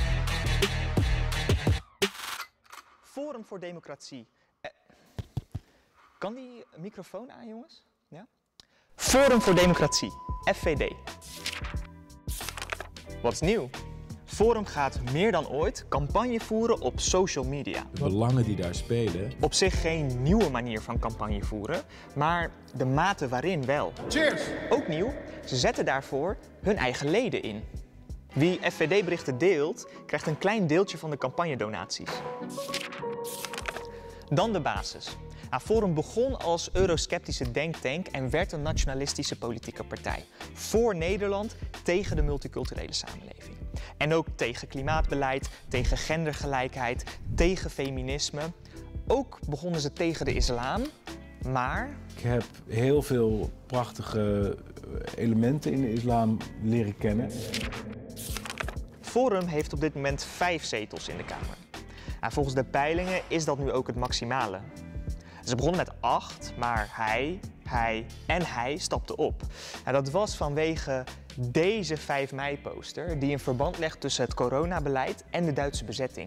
S5: Forum voor Democratie. Eh, kan die microfoon aan, jongens? Ja? Forum voor Democratie, F V D. Wat is nieuw? Forum gaat meer dan ooit campagne voeren op social media.
S9: De belangen die daar spelen.
S5: Op zich geen nieuwe manier van campagne voeren, maar de mate waarin wel.
S9: Cheers!
S5: Ook nieuw, ze zetten daarvoor hun eigen leden in. Wie F V D-berichten deelt, krijgt een klein deeltje van de campagnedonaties. Dan de basis. Nou, Forum begon als eurosceptische denktank en werd een nationalistische politieke partij. Voor Nederland, tegen de multiculturele samenleving. En ook tegen klimaatbeleid, tegen gendergelijkheid, tegen feminisme. Ook begonnen ze tegen de islam, maar...
S9: Ik heb heel veel prachtige elementen in de islam leren kennen.
S5: Forum heeft op dit moment vijf zetels in de Kamer. Nou, volgens de peilingen is dat nu ook het maximale. Ze begonnen met acht, maar hij, hij en hij stapten op. Nou, dat was vanwege deze vijf mei poster die een verband legt tussen het coronabeleid en de Duitse bezetting.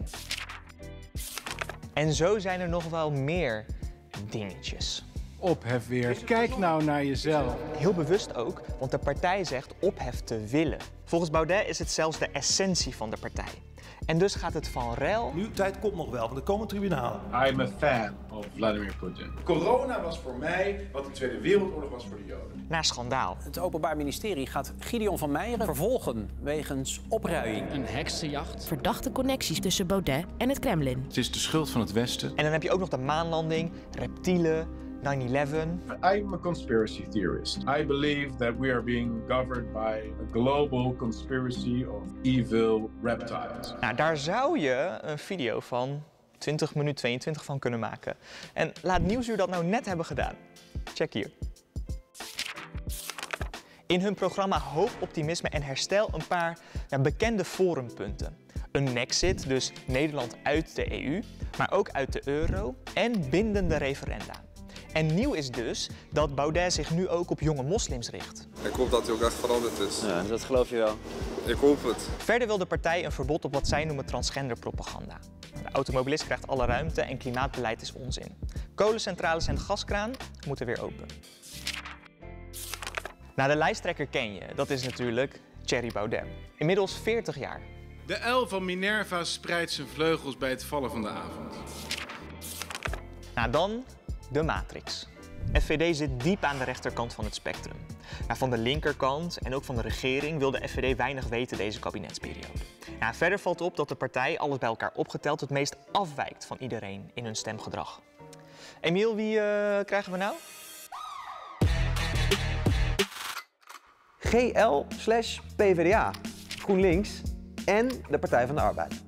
S5: En zo zijn er nog wel meer dingetjes.
S9: Ophef weer. Kijk nou naar jezelf.
S5: Heel bewust ook, want de partij zegt ophef te willen. Volgens Baudet is het zelfs de essentie van de partij. En dus gaat het van rel...
S1: Nu, tijd komt nog wel, want er komen tribunalen.
S9: I'm a fan of Vladimir Putin.
S11: Corona was voor mij wat de Tweede Wereldoorlog was voor de Joden.
S5: Naar schandaal.
S12: Het Openbaar Ministerie gaat Gideon van Meijeren vervolgen wegens opruiing.
S23: Een heksenjacht. Verdachte connecties tussen Baudet en het Kremlin.
S11: Het is de schuld van het Westen.
S5: En dan heb je ook nog de maanlanding, reptielen, nine eleven.
S11: I'm a conspiracy theorist. I believe that we are being governed by a global conspiracy of evil reptiles.
S5: Nou, daar zou je een video van twintig minuten tweeëntwintig van kunnen maken. En laat Nieuwsuur dat nou net hebben gedaan. Check hier. In hun programma Hoop, Optimisme en Herstel een paar ja, bekende forumpunten. Een nexit, dus Nederland uit de E U, maar ook uit de euro en bindende referenda. En nieuw is dus dat Baudet zich nu ook op jonge moslims richt.
S24: Ik hoop dat hij ook echt veranderd is.
S12: Ja, dat geloof je wel.
S24: Ik hoop het.
S5: Verder wil de partij een verbod op wat zij noemen transgenderpropaganda. De automobilist krijgt alle ruimte en klimaatbeleid is onzin. Kolencentrales en de gaskraan moeten weer open. Nou, de lijsttrekker ken je. Dat is natuurlijk Thierry Baudet. Inmiddels veertig jaar.
S11: De uil van Minerva spreidt zijn vleugels bij het vallen van de avond.
S5: Nou, dan de Matrix. F V D zit diep aan de rechterkant van het spectrum. Nou, van de linkerkant en ook van de regering wil de F V D weinig weten deze kabinetsperiode. Nou, verder valt op dat de partij, alles bij elkaar opgeteld, het meest afwijkt van iedereen in hun stemgedrag. Emiel, wie uh, krijgen we nou?
S2: G L slash P v d A, GroenLinks en de Partij van de Arbeid.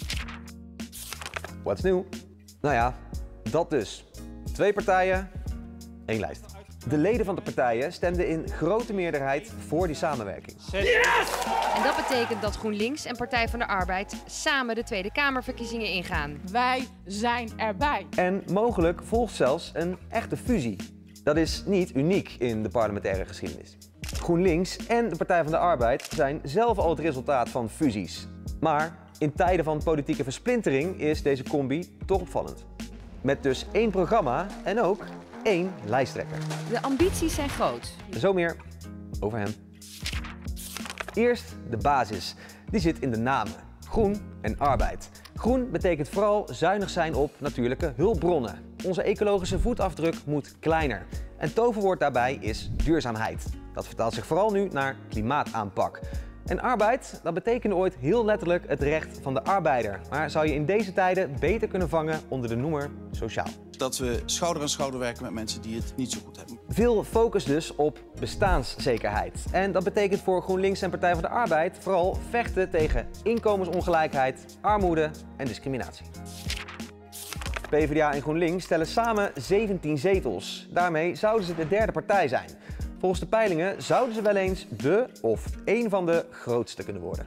S2: What's nieuw? Nou ja, dat dus. Twee partijen, één lijst. De leden van de partijen stemden in grote meerderheid voor die samenwerking.
S26: Yes! En dat betekent dat GroenLinks en Partij van de Arbeid samen de Tweede Kamerverkiezingen ingaan.
S10: Wij zijn erbij.
S2: En mogelijk volgt zelfs een echte fusie. Dat is niet uniek in de parlementaire geschiedenis. GroenLinks en de Partij van de Arbeid zijn zelf al het resultaat van fusies. Maar in tijden van politieke versplintering is deze combi toch opvallend. Met dus één programma en ook één lijsttrekker.
S26: De ambities zijn groot.
S2: Zo meer over hem. Eerst de basis. Die zit in de namen. Groen en arbeid. Groen betekent vooral zuinig zijn op natuurlijke hulpbronnen. Onze ecologische voetafdruk moet kleiner. En toverwoord daarbij is duurzaamheid. Dat vertaalt zich vooral nu naar klimaataanpak. En arbeid, dat betekende ooit heel letterlijk het recht van de arbeider. Maar zou je in deze tijden beter kunnen vangen onder de noemer sociaal.
S27: Dat we schouder aan schouder werken met mensen die het niet zo goed hebben.
S2: Veel focus dus op bestaanszekerheid. En dat betekent voor GroenLinks en Partij van de Arbeid vooral vechten tegen inkomensongelijkheid, armoede en discriminatie. PvdA en GroenLinks tellen samen zeventien zetels. Daarmee zouden ze de derde partij zijn. Volgens de peilingen zouden ze wel eens de of één van de grootste kunnen worden.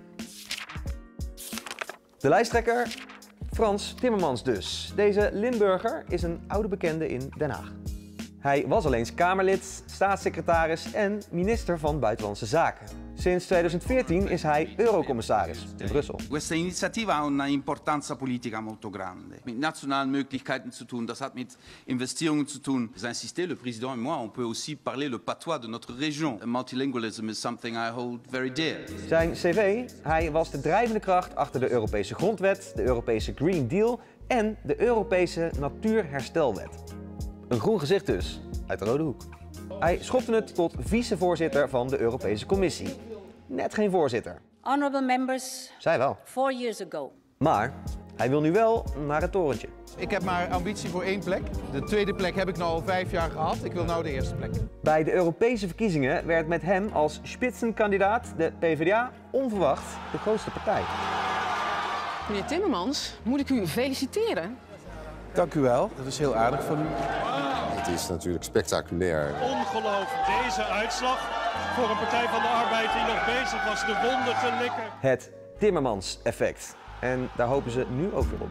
S2: De lijsttrekker? Frans Timmermans dus. Deze Limburger is een oude bekende in Den Haag. Hij was al eens Kamerlid, staatssecretaris en minister van Buitenlandse Zaken. Sinds tweeduizend veertien is hij eurocommissaris in Brussel.
S27: Questa iniziativa ha una importanza politica molto grande. Met nationale mogelijkheden te doen, dat hat met investeringen te doen. J'insiste, le président et moi, on peut aussi parler le patois de notre région. Multilingualism is something I hold very dear.
S2: Zijn cv? Hij was de drijvende kracht achter de Europese Grondwet, de Europese Green Deal en de Europese Natuurherstelwet. Een groen gezicht dus, uit de Rode Hoek. Hij schopte het tot vicevoorzitter van de Europese Commissie. Net geen voorzitter.
S3: Honorable members.
S2: Zij wel.
S3: Four years ago.
S2: Maar hij wil nu wel naar het torentje.
S6: Ik heb maar ambitie voor één plek. De tweede plek heb ik nu al vijf jaar gehad. Ik wil nou de eerste plek.
S2: Bij de Europese verkiezingen werd met hem als spitsenkandidaat de PvdA onverwacht de grootste partij.
S8: Meneer Timmermans, moet ik u feliciteren?
S6: Dank u wel, dat is heel aardig van u.
S13: Het is natuurlijk spectaculair.
S1: Ongelooflijk, deze uitslag voor een Partij van de Arbeid die nog bezig was de wonden te likken.
S2: Het Timmermans-effect. En daar hopen ze nu ook weer op.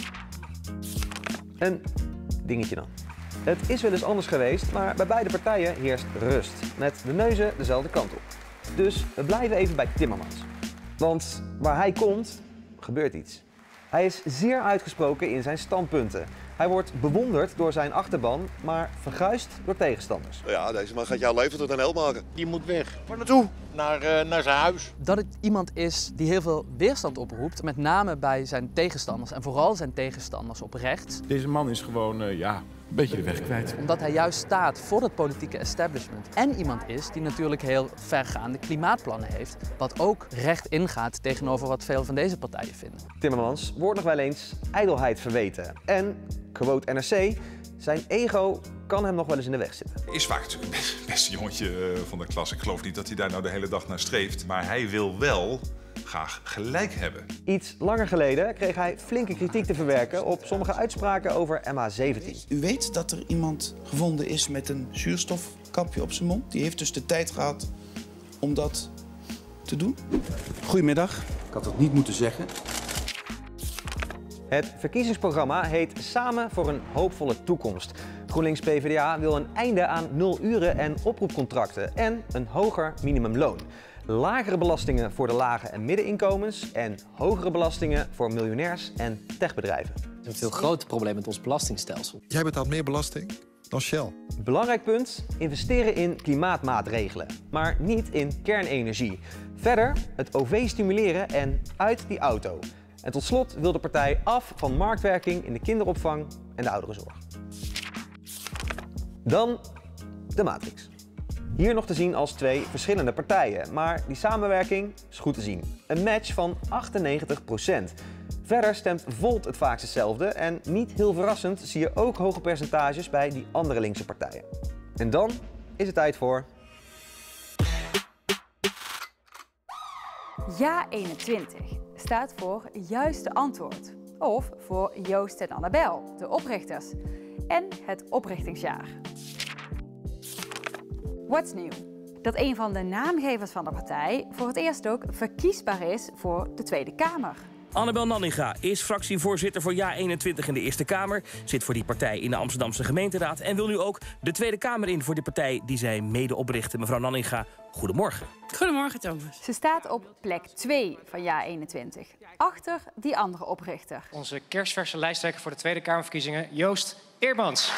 S2: Een dingetje dan. Het is wel eens anders geweest, maar bij beide partijen heerst rust. Met de neuzen dezelfde kant op. Dus we blijven even bij Timmermans. Want waar hij komt, gebeurt iets. Hij is zeer uitgesproken in zijn standpunten. Hij wordt bewonderd door zijn achterban, maar verguisd door tegenstanders.
S14: Ja, deze man gaat jouw leven tot een hel maken.
S15: Die moet weg. Waar naartoe? Naar, uh, naar zijn huis.
S16: Dat het iemand is die heel veel weerstand oproept, met name bij zijn tegenstanders en vooral zijn tegenstanders op rechts.
S9: Deze man is gewoon, uh, ja, een beetje de weg kwijt.
S16: Omdat hij juist staat voor het politieke establishment. En iemand is die natuurlijk heel vergaande klimaatplannen heeft, wat ook recht ingaat tegenover wat veel van deze partijen vinden.
S2: Timmermans wordt nog wel eens ijdelheid verweten. En, quote N R C, zijn ego kan hem nog wel eens in de weg zitten.
S25: Is vaak natuurlijk het beste jongetje van de klas. Ik geloof niet dat hij daar nou de hele dag naar streeft. Maar hij wil wel graag gelijk hebben.
S2: Iets langer geleden kreeg hij flinke kritiek te verwerken op sommige uitspraken over M H zeventien.
S27: U weet dat er iemand gevonden is met een zuurstofkapje op zijn mond. Die heeft dus de tijd gehad om dat te doen. Goedemiddag. Ik had het niet moeten zeggen.
S2: Het verkiezingsprogramma heet Samen voor een hoopvolle toekomst. GroenLinks PvdA wil een einde aan nuluren en oproepcontracten en een hoger minimumloon. Lagere belastingen voor de lage en middeninkomens en hogere belastingen voor miljonairs en techbedrijven.
S29: Er is een veel groter probleem met ons belastingstelsel.
S13: Jij betaalt meer belasting dan Shell.
S2: Belangrijk punt, investeren in klimaatmaatregelen, maar niet in kernenergie. Verder het O V stimuleren en uit die auto. En tot slot wil de partij af van marktwerking in de kinderopvang en de ouderenzorg. Dan de Matrix. Hier nog te zien als twee verschillende partijen, maar die samenwerking is goed te zien. Een match van achtennegentig procent. Verder stemt Volt het vaakst hetzelfde en niet heel verrassend zie je ook hoge percentages bij die andere linkse partijen. En dan is het tijd voor...
S28: Ja eenentwintig staat voor Juiste Antwoord. Of voor Joost en Annabel, de oprichters. En het oprichtingsjaar. What's nieuw? Dat een van de naamgevers van de partij voor het eerst ook verkiesbaar is voor de Tweede Kamer.
S30: Annabel Nanninga is fractievoorzitter voor Ja eenentwintig in de Eerste Kamer, zit voor die partij in de Amsterdamse gemeenteraad en wil nu ook de Tweede Kamer in voor de partij die zij mede oprichten. Mevrouw Nanninga, goedemorgen.
S28: Goedemorgen, Thomas. Ze staat op plek twee van Ja eenentwintig, achter die andere oprichter.
S31: Onze kerstverse lijsttrekker voor de Tweede Kamerverkiezingen, Joost Eerdmans.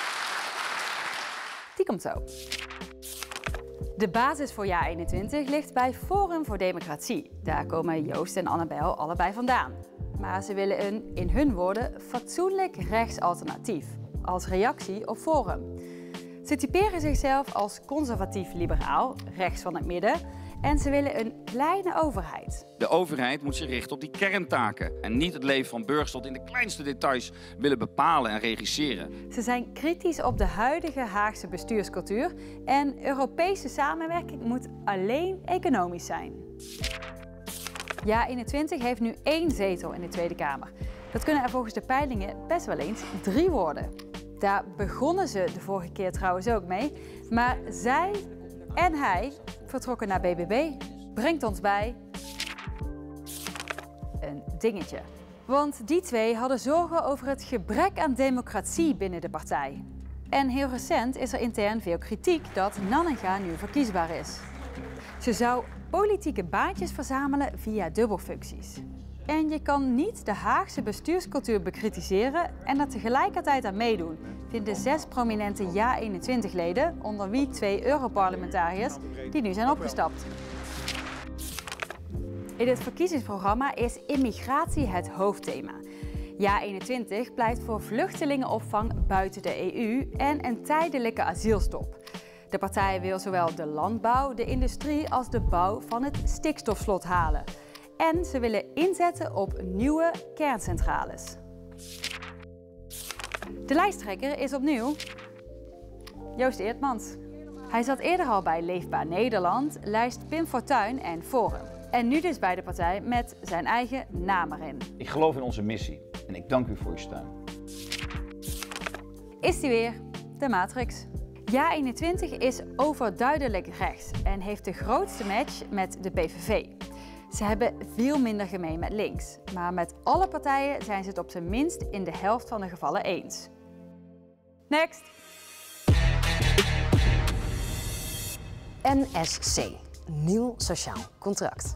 S28: Die komt zo. De basis voor Ja eenentwintig ligt bij Forum voor Democratie. Daar komen Joost en Annabel allebei vandaan. Maar ze willen een, in hun woorden, fatsoenlijk rechtsalternatief. Als reactie op Forum. Ze typeren zichzelf als conservatief-liberaal, rechts van het midden. En ze willen een kleine overheid.
S32: De overheid moet zich richten op die kerntaken en niet het leven van burgers tot in de kleinste details willen bepalen en regisseren.
S28: Ze zijn kritisch op de huidige Haagse bestuurscultuur en Europese samenwerking moet alleen economisch zijn. Ja eenentwintig heeft nu één zetel in de Tweede Kamer. Dat kunnen er volgens de peilingen best wel eens drie worden. Daar begonnen ze de vorige keer trouwens ook mee. Maar zij en hij vertrokken naar B B B. Brengt ons bij een dingetje. Want die twee hadden zorgen over het gebrek aan democratie binnen de partij. En heel recent is er intern veel kritiek dat Nanninga nu verkiesbaar is. Ze zou politieke baantjes verzamelen via dubbelfuncties. En je kan niet de Haagse bestuurscultuur bekritiseren en er tegelijkertijd aan meedoen, vinden zes prominente Ja eenentwintig-leden, onder wie twee Europarlementariërs die nu zijn opgestapt. In het verkiezingsprogramma is immigratie het hoofdthema. Ja eenentwintig pleit voor vluchtelingenopvang buiten de E U en een tijdelijke asielstop. De partij wil zowel de landbouw, de industrie als de bouw van het stikstofslot halen. En ze willen inzetten op nieuwe kerncentrales. De lijsttrekker is opnieuw Joost Eertmans. Hij zat eerder al bij Leefbaar Nederland, lijst Pim Fortuyn en Forum. En nu dus bij de partij met zijn eigen naam erin.
S4: Ik geloof in onze missie en ik dank u voor uw steun.
S28: Is die weer, de Matrix. Ja eenentwintig is overduidelijk rechts en heeft de grootste match met de P V V. Ze hebben veel minder gemeen met links, maar met alle partijen zijn ze het op zijn minst in de helft van de gevallen eens. Next!
S7: N S C, nieuw sociaal contract.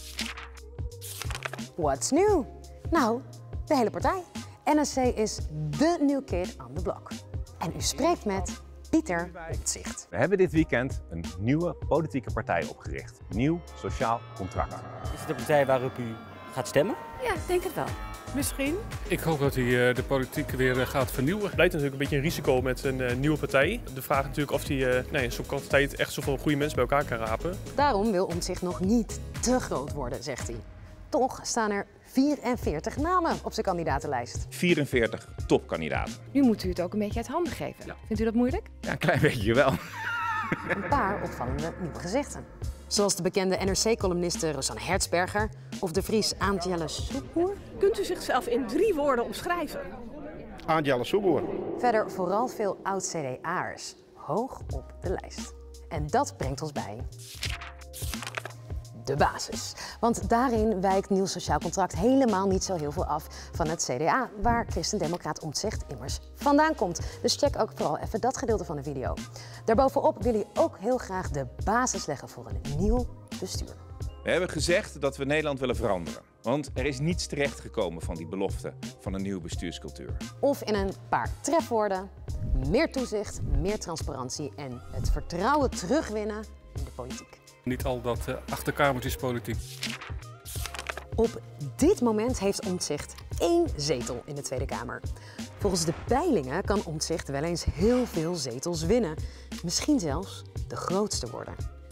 S7: What's new? Nou, de hele partij. N S C is the new kid on the block. En u spreekt met Pieter Omtzigt.
S11: We hebben dit weekend een nieuwe politieke partij opgericht. Nieuw sociaal contract.
S12: Is het de partij waarop u gaat stemmen?
S28: Ja, ik denk het wel.
S17: Misschien. Ik hoop dat hij de politiek weer gaat vernieuwen.
S1: Het blijkt natuurlijk een beetje een risico met een uh, nieuwe partij. De vraag natuurlijk of hij uh, nee, in zo'n korte tijd echt zoveel goede mensen bij elkaar kan rapen.
S7: Daarom wil Omtzigt nog niet te groot worden, zegt hij. Toch staan er vierenveertig namen op zijn kandidatenlijst.
S11: vierenveertig topkandidaten.
S26: Nu moet u het ook een beetje uit handen geven. Ja. Vindt u dat moeilijk?
S11: Ja, een klein beetje wel.
S7: Een paar opvallende nieuwe gezichten. Zoals de bekende N R C-columniste Rosanne Hertzberger of de Fries Angela Soeboer.
S18: Kunt u zichzelf in drie woorden omschrijven?
S15: Angela Soeboer.
S7: Verder vooral veel oud-C D A'ers, hoog op de lijst. En dat brengt ons bij de basis. Want daarin wijkt nieuw sociaal contract helemaal niet zo heel veel af van het C D A, waar christendemocraat Omtzigt immers vandaan komt. Dus check ook vooral even dat gedeelte van de video. Daarbovenop wil hij ook heel graag de basis leggen voor een nieuw bestuur.
S11: We hebben gezegd dat we Nederland willen veranderen. Want er is niets terechtgekomen van die belofte van een nieuwe bestuurscultuur.
S7: Of in een paar trefwoorden: meer toezicht, meer transparantie en het vertrouwen terugwinnen in de politiek.
S17: Niet al dat uh, achterkamertjespolitiek.
S7: Op dit moment heeft Omtzigt één zetel in de Tweede Kamer. Volgens de peilingen kan Omtzigt wel eens heel veel zetels winnen. Misschien zelfs de grootste worden.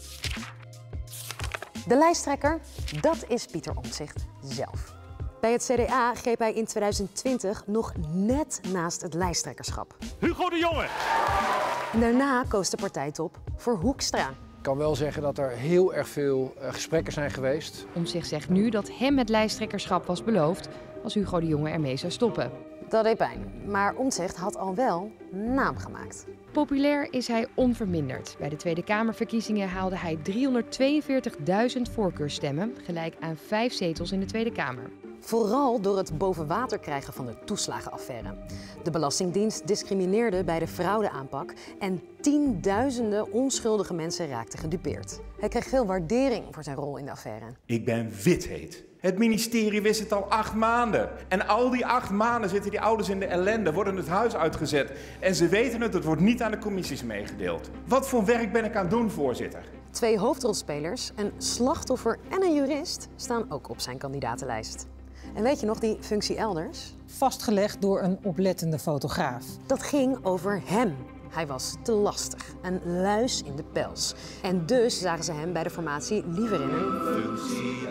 S7: De lijsttrekker, dat is Pieter Omtzigt zelf. Bij het C D A greep hij in tweeduizend twintig nog net naast het lijsttrekkerschap.
S1: Hugo de Jonge!
S7: En daarna koos de partijtop voor Hoekstra.
S19: Ik kan wel zeggen dat er heel erg veel uh, gesprekken zijn geweest.
S26: Omtzigt zegt nu dat hem het lijsttrekkerschap was beloofd als Hugo de Jonge ermee zou stoppen.
S7: Dat deed pijn, maar Omtzigt had al wel naam gemaakt.
S26: Populair is hij onverminderd. Bij de Tweede Kamerverkiezingen haalde hij driehonderdtweeënveertigduizend voorkeurstemmen, gelijk aan vijf zetels in de Tweede Kamer.
S7: Vooral door het boven water krijgen van de toeslagenaffaire. De Belastingdienst discrimineerde bij de fraudeaanpak en tienduizenden onschuldige mensen raakten gedupeerd. Hij kreeg veel waardering voor zijn rol in de affaire.
S11: Ik ben witheet. Het ministerie wist het al acht maanden. En al die acht maanden zitten die ouders in de ellende, worden het huis uitgezet. En ze weten het, het wordt niet aan de commissies meegedeeld. Wat voor werk ben ik aan het doen, voorzitter?
S7: Twee hoofdrolspelers, een slachtoffer en een jurist, staan ook op zijn kandidatenlijst. En weet je nog, die functie elders?
S20: Vastgelegd door een oplettende fotograaf.
S7: Dat ging over hem. Hij was te lastig, een luis in de pels. En dus zagen ze hem bij de formatie liever in een functie.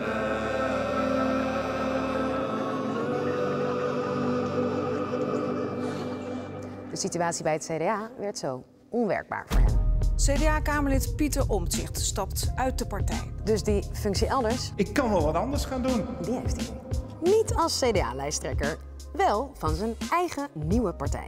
S7: De situatie bij het C D A werd zo onwerkbaar voor hem.
S20: C D A-Kamerlid Pieter Omtzigt stapt uit de partij.
S7: Dus die functie elders?
S11: Ik kan wel wat anders gaan doen.
S7: Die heeft hij. Niet als C D A-lijsttrekker, wel van zijn eigen nieuwe partij.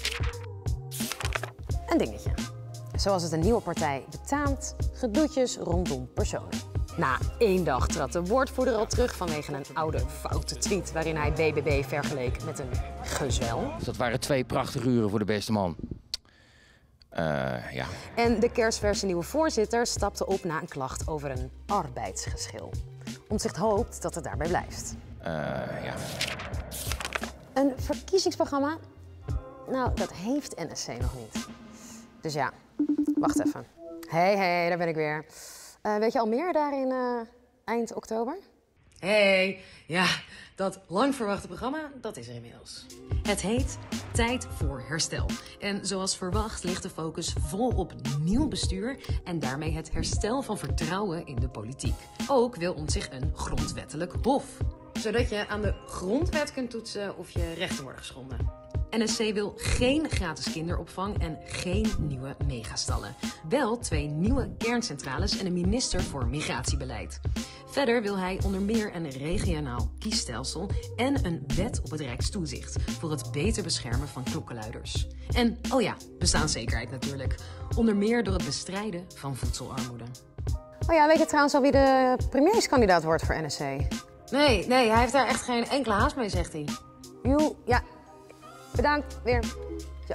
S7: Een dingetje. Zoals het een nieuwe partij betaamt, gedoetjes rondom personen. Na één dag trad de woordvoerder al terug vanwege een oude foute tweet waarin hij B B B vergeleek met een gezwel.
S3: Dus dat waren twee prachtige uren voor de beste man. Uh, ja.
S7: En de kerstverse nieuwe voorzitter stapte op na een klacht over een arbeidsgeschil. Omtzigt hoopt dat het daarbij blijft.
S3: Uh, ja.
S7: Een verkiezingsprogramma? Nou, dat heeft N S C nog niet. Dus ja, wacht even. Hé, hey, hey, daar ben ik weer. Uh, weet je al meer daarin uh, eind oktober? Hé, hey, ja, dat lang verwachte programma, dat is er inmiddels. Het heet Tijd voor Herstel. En zoals verwacht ligt de focus vol op nieuw bestuur en daarmee het herstel van vertrouwen in de politiek. Ook wil Omtzigt een grondwettelijk hof. Zodat je aan de grondwet kunt toetsen of je rechten worden geschonden. N S C wil geen gratis kinderopvang en geen nieuwe megastallen. Wel twee nieuwe kerncentrales en een minister voor migratiebeleid. Verder wil hij onder meer een regionaal kiesstelsel en een wet op het Rijkstoezicht voor het beter beschermen van klokkenluiders. En, oh ja, bestaanszekerheid natuurlijk. Onder meer door het bestrijden van voedselarmoede. Oh ja, weet je trouwens al wie de premierskandidaat wordt voor N S C? Nee, nee, hij heeft daar echt geen enkele haast mee, zegt hij. Joe, ja. Bedankt, weer. Ja.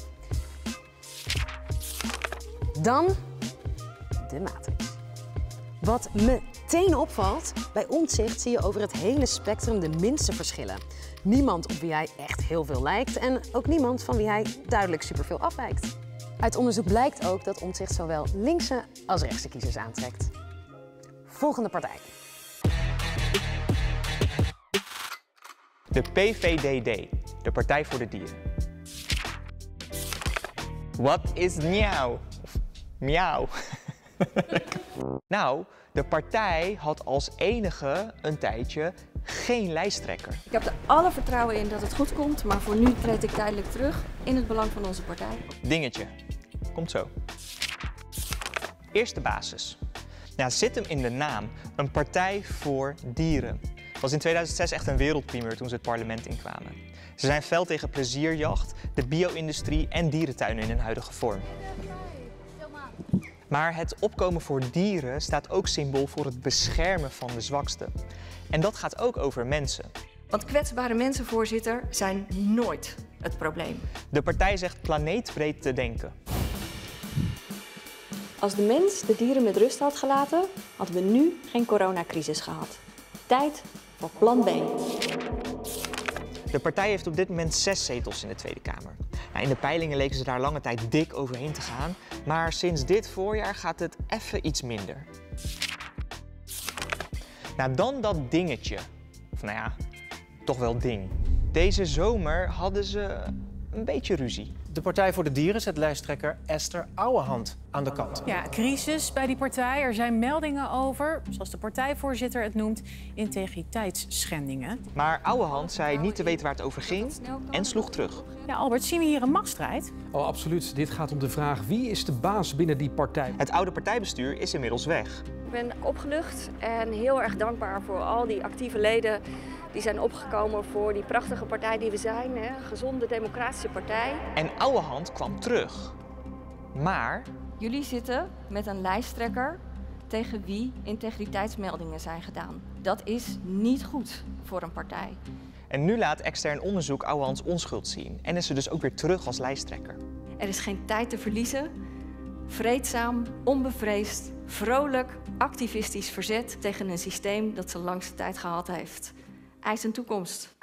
S7: Dan de matrix. Wat meteen opvalt, bij Omtzigt zie je over het hele spectrum de minste verschillen. Niemand op wie hij echt heel veel lijkt en ook niemand van wie hij duidelijk superveel afwijkt. Uit onderzoek blijkt ook dat Omtzigt zowel linkse als rechtse kiezers aantrekt. Volgende partij.
S5: De P V D D, de Partij voor de Dieren. Wat is miauw? Miauw. Nou, de partij had als enige een tijdje geen lijsttrekker.
S6: Ik heb er alle vertrouwen in dat het goed komt, maar voor nu treed ik tijdelijk terug in het belang van onze partij.
S5: Dingetje. Komt zo. Eerste basis. Nou, zit hem in de naam. Een partij voor dieren. Was in tweeduizend zes echt een wereldprimeur toen ze het parlement inkwamen. Ze zijn fel tegen plezierjacht, de bio-industrie en dierentuinen in hun huidige vorm. Maar het opkomen voor dieren staat ook symbool voor het beschermen van de zwakste. En dat gaat ook over mensen.
S6: Want kwetsbare mensen, voorzitter, zijn nooit het probleem.
S5: De partij zegt planeetbreed te denken.
S6: Als de mens de dieren met rust had gelaten, hadden we nu geen coronacrisis gehad. Tijd voor plan B.
S5: De partij heeft op dit moment zes zetels in de Tweede Kamer. Nou, in de peilingen leken ze daar lange tijd dik overheen te gaan, maar sinds dit voorjaar gaat het even iets minder. Nou, dan dat dingetje. Of nou ja, toch wel ding. Deze zomer hadden ze een beetje ruzie.
S8: De Partij voor de Dieren zet lijsttrekker Esther Ouwehand aan de kant.
S9: Ja, crisis bij die partij. Er zijn meldingen over, zoals de partijvoorzitter het noemt, integriteitsschendingen.
S5: Maar Ouwehand zei niet te weten waar het over ging en sloeg terug.
S9: Ja, Albert, zien we hier een machtsstrijd?
S8: Oh, absoluut. Dit gaat om de vraag wie is de baas binnen die partij.
S5: Het oude partijbestuur is inmiddels weg.
S6: Ik ben opgelucht en heel erg dankbaar voor al die actieve leden die zijn opgekomen voor die prachtige partij die we zijn, hè? Een gezonde democratische partij.
S5: En Ouwehand kwam terug. Maar...
S6: Jullie zitten met een lijsttrekker tegen wie integriteitsmeldingen zijn gedaan. Dat is niet goed voor een partij.
S5: En nu laat extern onderzoek Ouwehands onschuld zien en is ze dus ook weer terug als lijsttrekker.
S6: Er is geen tijd te verliezen. Vreedzaam, onbevreesd, vrolijk, activistisch verzet tegen een systeem dat zijn langste tijd gehad heeft. Eist een toekomst.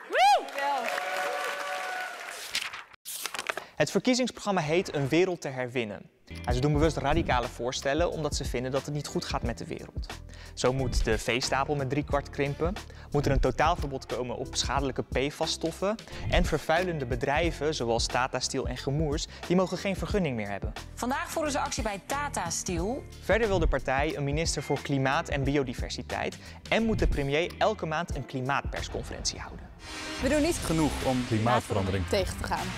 S5: Het verkiezingsprogramma heet Een wereld te herwinnen. En ze doen bewust radicale voorstellen omdat ze vinden dat het niet goed gaat met de wereld. Zo moet de veestapel met driekwart krimpen, moet er een totaalverbod komen op schadelijke P F A S-stoffen en vervuilende bedrijven zoals Tata Steel en Chemours, die mogen geen vergunning meer hebben.
S10: Vandaag voeren ze actie bij Tata Steel.
S5: Verder wil de partij een minister voor klimaat en biodiversiteit en moet de premier elke maand een klimaatpersconferentie houden.
S10: We doen niet
S14: genoeg om klimaatverandering
S10: tegen te gaan.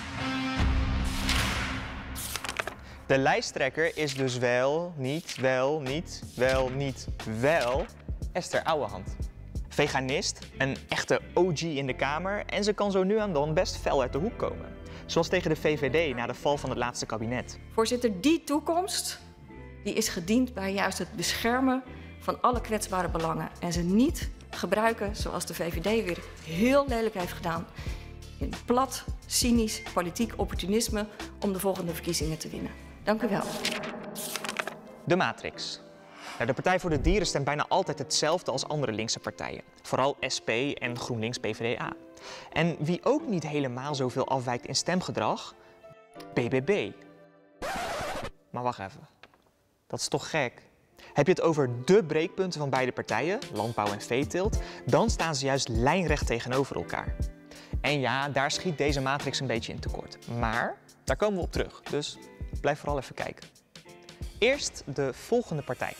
S5: De lijsttrekker is dus wel, niet, wel, niet, wel, niet, wel Esther Ouwehand. Veganist, een echte O G in de Kamer en ze kan zo nu en dan best fel uit de hoek komen. Zoals tegen de V V D na de val van het laatste kabinet.
S6: Voorzitter, die toekomst die is gediend bij juist het beschermen van alle kwetsbare belangen. En ze niet gebruiken, zoals de V V D weer heel lelijk heeft gedaan, in plat, cynisch, politiek opportunisme om de volgende verkiezingen te winnen. Dank u wel.
S5: De Matrix. Nou, de Partij voor de Dieren stemt bijna altijd hetzelfde als andere linkse partijen. Vooral S P en GroenLinks P V D A. En wie ook niet helemaal zoveel afwijkt in stemgedrag? B B B. Maar wacht even. Dat is toch gek? Heb je het over de breekpunten van beide partijen, landbouw en veeteelt, dan staan ze juist lijnrecht tegenover elkaar. En ja, daar schiet deze matrix een beetje in tekort. Maar daar komen we op terug, dus blijf vooral even kijken. Eerst de volgende partij.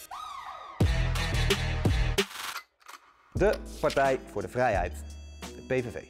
S2: De Partij voor de Vrijheid, de P V V.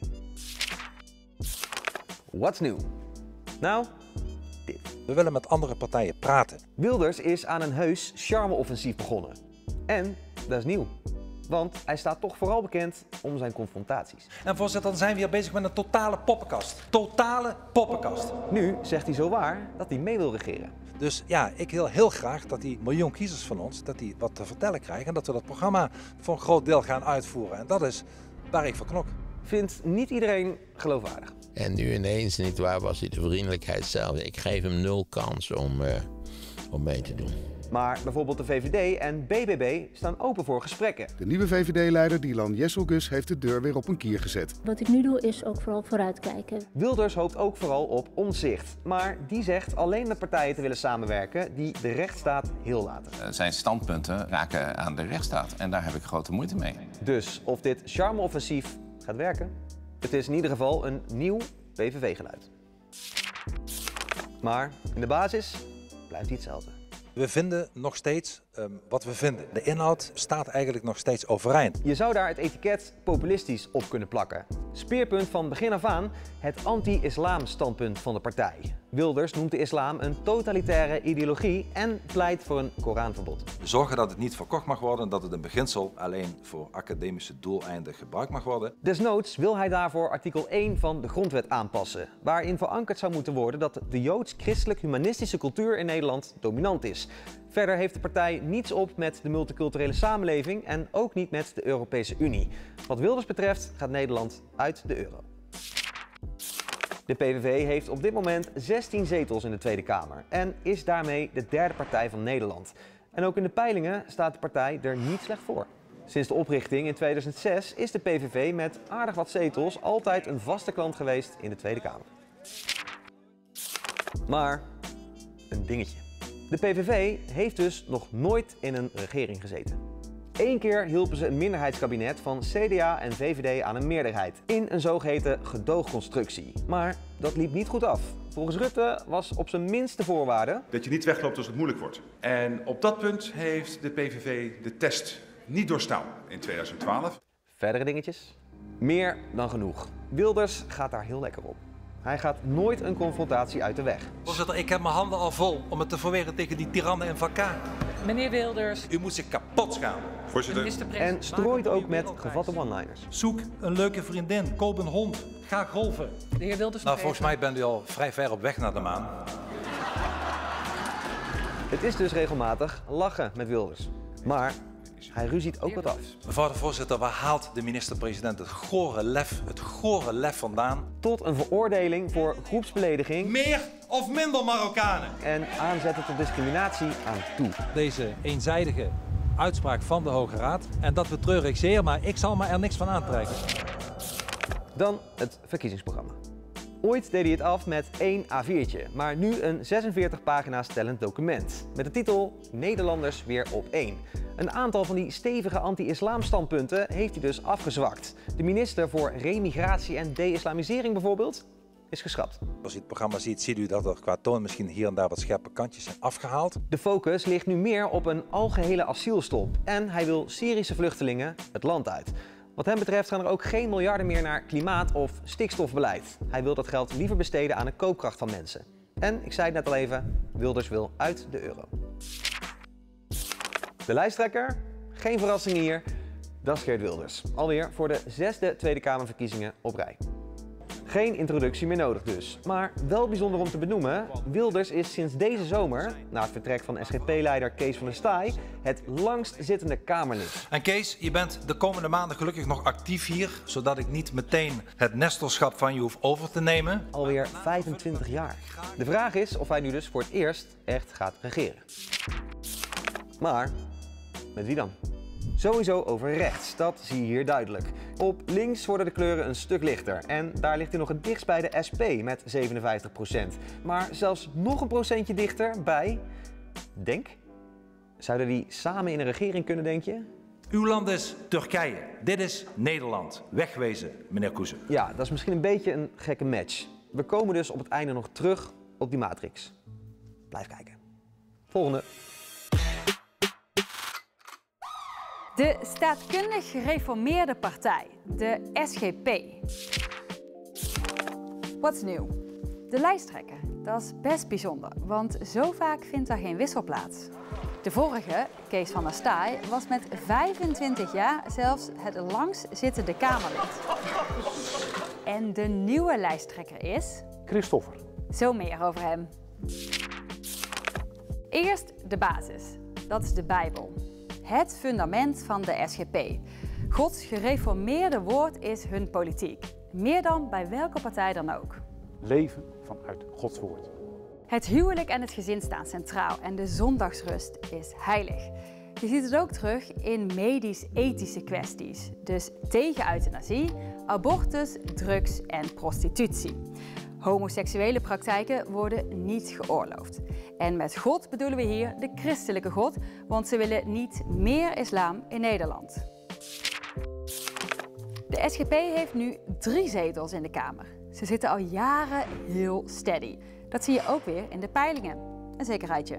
S2: What's new? Nou, dit.
S13: We willen met andere partijen praten.
S2: Wilders is aan een heus charme-offensief begonnen. En dat is nieuw. Want hij staat toch vooral bekend om zijn confrontaties.
S13: En voorzitter, dan zijn we hier bezig met een totale poppenkast. Totale poppenkast.
S2: Nu zegt hij zowaar dat hij mee wil regeren.
S13: Dus ja, ik wil heel graag dat die miljoen kiezers van ons, dat die wat te vertellen krijgen. En dat we dat programma voor een groot deel gaan uitvoeren. En dat is waar ik voor knok.
S2: Vindt niet iedereen geloofwaardig.
S14: En nu ineens, nietwaar, was hij de vriendelijkheid zelf. Ik geef hem nul kans om, uh, om mee te doen.
S2: Maar bijvoorbeeld de V V D en B B B staan open voor gesprekken.
S16: De nieuwe V V D-leider Dylan Jesselgus heeft de deur weer op een kier gezet.
S21: Wat ik nu doe is ook vooral vooruitkijken.
S2: Wilders hoopt ook vooral op Omtzigt. Maar die zegt alleen met partijen te willen samenwerken die de rechtsstaat heel laten.
S22: Zijn standpunten raken aan de rechtsstaat en daar heb ik grote moeite mee.
S2: Dus of dit charme-offensief gaat werken? Het is in ieder geval een nieuw P V V-geluid. Maar in de basis blijft hij hetzelfde.
S13: We vinden nog steeds um, wat we vinden. De inhoud staat eigenlijk nog steeds overeind.
S2: Je zou daar het etiket populistisch op kunnen plakken. Speerpunt van begin af aan het anti-islam standpunt van de partij. Wilders noemt de islam een totalitaire ideologie en pleit voor een Koranverbod.
S13: We zorgen dat het niet verkocht mag worden, dat het in beginsel alleen voor academische doeleinden gebruikt mag worden.
S2: Desnoods wil hij daarvoor artikel één van de grondwet aanpassen, waarin verankerd zou moeten worden dat de joods-christelijk-humanistische cultuur in Nederland dominant is. Verder heeft de partij niets op met de multiculturele samenleving en ook niet met de Europese Unie. Wat Wilders betreft gaat Nederland uit de euro. De P V V heeft op dit moment zestien zetels in de Tweede Kamer en is daarmee de derde partij van Nederland. En ook in de peilingen staat de partij er niet slecht voor. Sinds de oprichting in tweeduizend zes is de P V V met aardig wat zetels altijd een vaste klant geweest in de Tweede Kamer. Maar een dingetje. De P V V heeft dus nog nooit in een regering gezeten. Eén keer hielpen ze een minderheidskabinet van C D A en V V D aan een meerderheid in een zogeheten gedoogconstructie. Maar dat liep niet goed af. Volgens Rutte was op zijn minste voorwaarde
S23: dat je niet wegloopt als het moeilijk wordt. En op dat punt heeft de P V V de test niet doorstaan in tweeduizend twaalf.
S2: Verdere dingetjes? Meer dan genoeg. Wilders gaat daar heel lekker op. Hij gaat nooit een confrontatie uit de weg.
S13: Voorzitter, ik heb mijn handen al vol om het te verweren tegen die tirannen in Vakka.
S24: Meneer Wilders.
S13: U moet zich kapot schamen.
S23: Voorzitter.
S2: En strooit ook met gevatte one-liners.
S13: Zoek een leuke vriendin, koop een hond, ga golven.
S24: De heer Wilders.
S13: Nou, volgens mij bent u al vrij ver op weg naar de maan.
S2: Het is dus regelmatig lachen met Wilders. Maar hij ruziet ook wat af.
S13: Mevrouw de voorzitter, waar haalt de minister-president het gore lef, het gore lef vandaan?
S2: Tot een veroordeling voor groepsbelediging.
S13: Meer of minder Marokkanen?
S2: En aanzetten tot discriminatie aan toe.
S13: Deze eenzijdige uitspraak van de Hoge Raad. En dat betreur ik zeer, maar ik zal me er niks van aantrekken.
S2: Dan het verkiezingsprogramma. Ooit deed hij het af met één A viertje, maar nu een zesenveertig pagina's tellend document. Met de titel Nederlanders weer op één. Een aantal van die stevige anti-islam standpunten heeft hij dus afgezwakt. De minister voor remigratie en de-islamisering bijvoorbeeld is geschrapt.
S13: Als u het programma ziet, ziet u dat er qua toon misschien hier en daar wat scherpe kantjes zijn afgehaald.
S2: De focus ligt nu meer op een algehele asielstop en hij wil Syrische vluchtelingen het land uit. Wat hem betreft gaan er ook geen miljarden meer naar klimaat- of stikstofbeleid. Hij wil dat geld liever besteden aan de koopkracht van mensen. En, ik zei het net al even, Wilders wil uit de euro. De lijsttrekker, geen verrassing hier, Dat is Geert Wilders. Alweer voor de zesde Tweede Kamerverkiezingen op rij. Geen introductie meer nodig dus. Maar wel bijzonder om te benoemen, Wilders is sinds deze zomer, na het vertrek van S G P-leider Kees van der Staaij, het langst zittende Kamerlid.
S13: En Kees, je bent de komende maanden gelukkig nog actief hier, zodat ik niet meteen het nestorschap van je hoef over te nemen.
S2: Alweer vijfentwintig jaar. De vraag is of hij nu dus voor het eerst echt gaat regeren. Maar met wie dan? Sowieso over rechts, dat zie je hier duidelijk. Op links worden de kleuren een stuk lichter en daar ligt hij nog het dichtst bij de S P met zevenenvijftig procent. Maar zelfs nog een procentje dichter bij, denk, zouden die samen in een regering kunnen, denk je?
S13: Uw land is Turkije, dit is Nederland. Wegwezen, meneer Kuzen.
S2: Ja, dat is misschien een beetje een gekke match. We komen dus op het einde nog terug op die matrix. Blijf kijken. Volgende.
S4: De staatkundig gereformeerde partij, de S G P. Wat is nieuw? De lijsttrekker. Dat is best bijzonder, want zo vaak vindt er geen wissel plaats. De vorige, Kees van der Staaij, was met vijfentwintig jaar zelfs het langst zittende Kamerlid. En de nieuwe lijsttrekker is...
S12: Christoffer.
S4: Zo meer over hem. Eerst de basis. Dat is de Bijbel. Het fundament van de S G P. Gods gereformeerde woord is hun politiek. Meer dan bij welke partij dan ook.
S12: Leven vanuit Gods woord.
S4: Het huwelijk en het gezin staan centraal en de zondagsrust is heilig. Je ziet het ook terug in medisch-ethische kwesties. Dus tegen euthanasie, abortus, drugs en prostitutie. Homoseksuele praktijken worden niet geoorloofd. En met God bedoelen we hier de christelijke God, want ze willen niet meer islam in Nederland. De S G P heeft nu drie zetels in de Kamer. Ze zitten al jaren heel steady. Dat zie je ook weer in de peilingen. Een zekerheidje.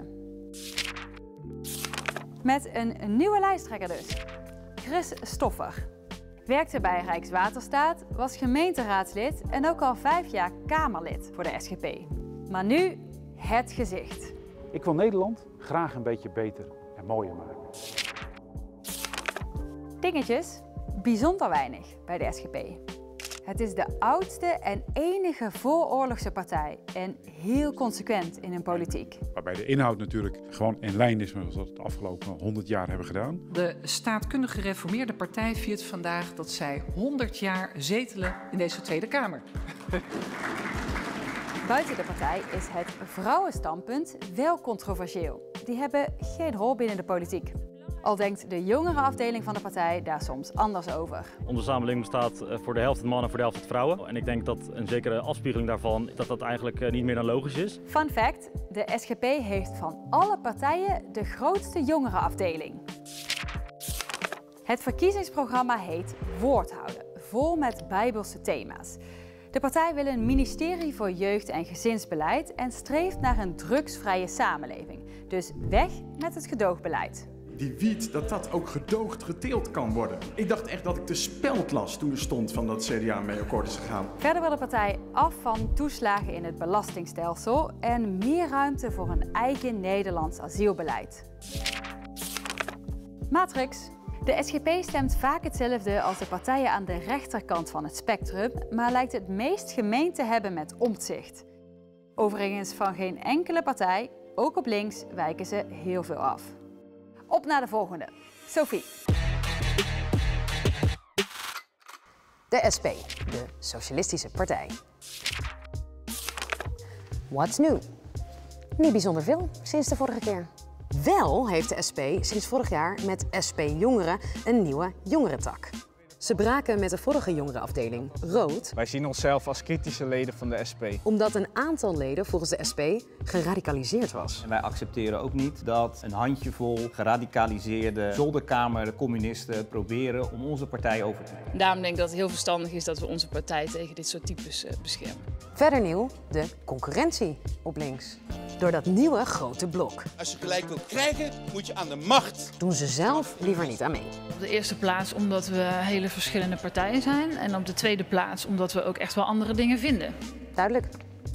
S4: Met een nieuwe lijsttrekker dus. Chris Stoffer. Werkte bij Rijkswaterstaat, was gemeenteraadslid en ook al vijf jaar Kamerlid voor de S G P. Maar nu het gezicht.
S12: Ik wil Nederland graag een beetje beter en mooier maken.
S4: Dingetjes, bijzonder weinig bij de S G P. Het is de oudste en enige vooroorlogse partij en heel consequent in hun politiek.
S15: Waarbij de inhoud natuurlijk gewoon in lijn is met wat we de afgelopen honderd jaar hebben gedaan.
S24: De staatkundig gereformeerde partij viert vandaag dat zij honderd jaar zetelen in deze Tweede Kamer.
S4: Buiten de partij is het vrouwenstandpunt wel controversieel. Die hebben geen rol binnen de politiek. Al denkt de jongere afdeling van de partij daar soms anders over.
S17: Onze samenleving bestaat voor de helft mannen en voor de helft vrouwen. En ik denk dat een zekere afspiegeling daarvan dat dat eigenlijk niet meer dan logisch is.
S4: Fun fact, de S G P heeft van alle partijen de grootste jongerenafdeling. Het verkiezingsprogramma heet Woordhouden, vol met bijbelse thema's. De partij wil een ministerie voor jeugd- en gezinsbeleid en streeft naar een drugsvrije samenleving. Dus weg met het gedoogbeleid.
S18: Die wiet, dat dat ook gedoogd geteeld kan worden. Ik dacht echt dat ik de speld las toen er stond van dat C D A mee akkoord is gegaan.
S4: Verder wil de partij af van toeslagen in het belastingstelsel en meer ruimte voor een eigen Nederlands asielbeleid. Matrix. De S G P stemt vaak hetzelfde als de partijen aan de rechterkant van het spectrum, maar lijkt het meest gemeen te hebben met Omtzigt. Overigens van geen enkele partij, ook op links, wijken ze heel veel af. Op naar de volgende. Sophie.
S7: De S P, de Socialistische Partij. What's new? Niet bijzonder veel sinds de vorige keer. Wel heeft de S P sinds vorig jaar met S P Jongeren een nieuwe jongerentak. Ze braken met de vorige jongerenafdeling, Rood.
S25: Wij zien onszelf als kritische leden van de S P.
S7: Omdat een aantal leden volgens de S P geradicaliseerd was.
S27: En wij accepteren ook niet dat een handjevol geradicaliseerde zolderkamercommunisten proberen om onze partij over te nemen.
S28: Daarom denk ik dat het heel verstandig is dat we onze partij tegen dit soort types beschermen.
S7: Verder nieuw, de concurrentie op links. Door dat nieuwe grote blok.
S29: Als je gelijk wilt krijgen, moet je aan de macht.
S7: Doen ze zelf liever niet aan mee.
S28: Op de eerste plaats omdat we hele verschillende partijen zijn. En op de tweede plaats omdat we ook echt wel andere dingen vinden.
S7: Duidelijk.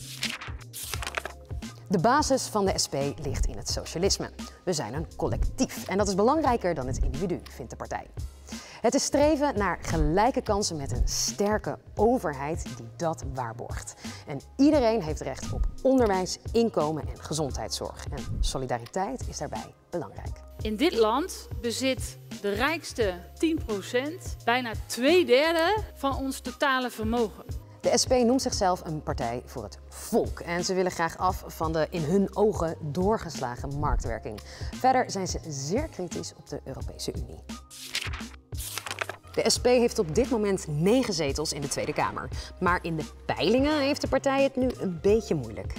S7: De basis van de S P ligt in het socialisme. We zijn een collectief en dat is belangrijker dan het individu, vindt de partij. Het is streven naar gelijke kansen met een sterke overheid die dat waarborgt. En iedereen heeft recht op onderwijs, inkomen en gezondheidszorg. En solidariteit is daarbij belangrijk.
S28: In dit land bezit de rijkste tien procent bijna twee derde van ons totale vermogen.
S7: De S P noemt zichzelf een partij voor het volk en ze willen graag af van de in hun ogen doorgeslagen marktwerking. Verder zijn ze zeer kritisch op de Europese Unie. De S P heeft op dit moment negen zetels in de Tweede Kamer. Maar in de peilingen heeft de partij het nu een beetje moeilijk.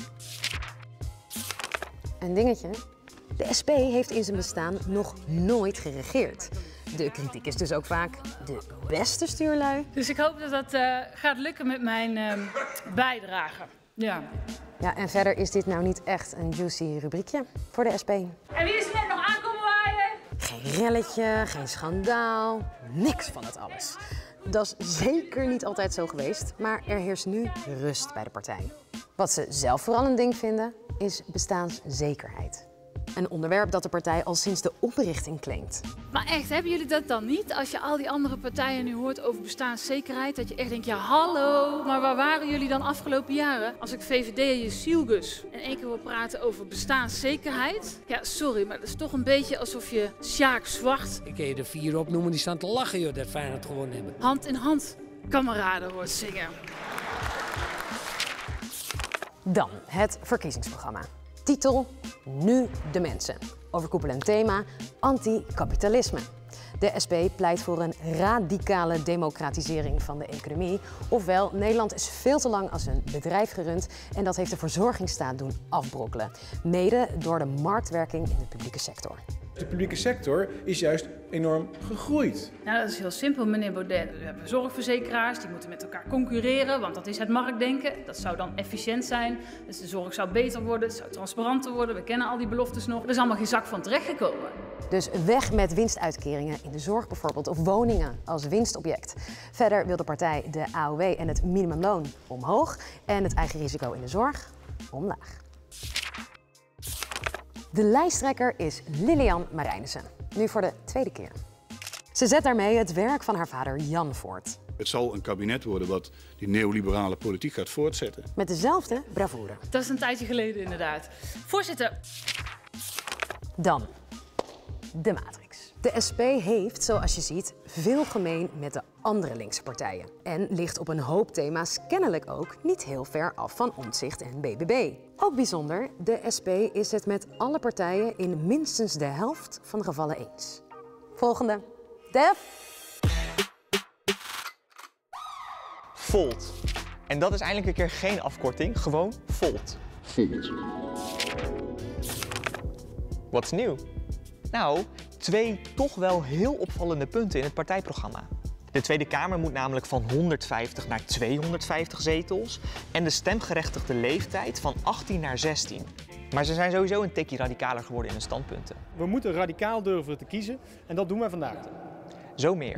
S7: Een dingetje. De S P heeft in zijn bestaan nog nooit geregeerd. De kritiek is dus ook vaak de beste stuurlui.
S28: Dus ik hoop dat dat uh, gaat lukken met mijn uh, bijdrage. Ja.
S7: Ja, en verder is dit nou niet echt een juicy rubriekje voor de S P.
S28: En wie is er net nog aankomen waaien?
S7: Geen relletje, geen schandaal, niks van het alles. Dat is zeker niet altijd zo geweest, maar er heerst nu rust bij de partij. Wat ze zelf vooral een ding vinden, is bestaanszekerheid. Een onderwerp dat de partij al sinds de oprichting claimt.
S28: Maar echt, hebben jullie dat dan niet? Als je al die andere partijen nu hoort over bestaanszekerheid, dat je echt denkt, ja hallo, maar waar waren jullie dan afgelopen jaren? Als ik V V D en je Sielgus in één keer wil praten over bestaanszekerheid. Ja, sorry, maar dat is toch een beetje alsof je Sjaak Zwart...
S1: Ik kan je er vier opnoemen die staan te lachen, joh, dat Feyenoord gewonnen hebben.
S28: Hand in hand, kameraden hoort zingen.
S7: Dan het verkiezingsprogramma. Titel: Nu de mensen. Overkoepelend thema: anti-kapitalisme. De S P pleit voor een radicale democratisering van de economie. Ofwel, Nederland is veel te lang als een bedrijf gerund en dat heeft de verzorgingsstaat doen afbrokkelen. Mede door de marktwerking in de publieke sector.
S3: De publieke sector is juist enorm gegroeid.
S28: Nou, dat is heel simpel, meneer Baudet. We hebben zorgverzekeraars, die moeten met elkaar concurreren, want dat is het marktdenken. Dat zou dan efficiënt zijn, dus de zorg zou beter worden, het zou transparanter worden. We kennen al die beloftes nog. Er is allemaal geen zak van terechtgekomen.
S7: Dus weg met winstuitkeringen in de zorg bijvoorbeeld, of woningen als winstobject. Verder wil de partij de A O W en het minimumloon omhoog en het eigen risico in de zorg omlaag. De lijsttrekker is Lilian Marijnissen, nu voor de tweede keer. Ze zet daarmee het werk van haar vader Jan voort.
S8: Het zal een kabinet worden wat die neoliberale politiek gaat voortzetten.
S7: Met dezelfde bravoure.
S28: Dat is een tijdje geleden inderdaad. Voorzitter.
S7: Dan de Matrix. De S P heeft, zoals je ziet, veel gemeen met de andere linkse partijen. En ligt op een hoop thema's kennelijk ook niet heel ver af van Omtzigt en B B B. Ook bijzonder, de S P is het met alle partijen in minstens de helft van de gevallen eens. Volgende. Def.
S5: Volt. En dat is eindelijk een keer geen afkorting, gewoon Volt.
S8: Volt.
S5: Wat is nieuw? Nou, twee toch wel heel opvallende punten in het partijprogramma. De Tweede Kamer moet namelijk van honderdvijftig naar tweehonderdvijftig zetels en de stemgerechtigde leeftijd van achttien naar zestien. Maar ze zijn sowieso een tikje radicaler geworden in hun standpunten.
S9: We moeten radicaal durven te kiezen en dat doen wij vandaag.
S5: Zo meer.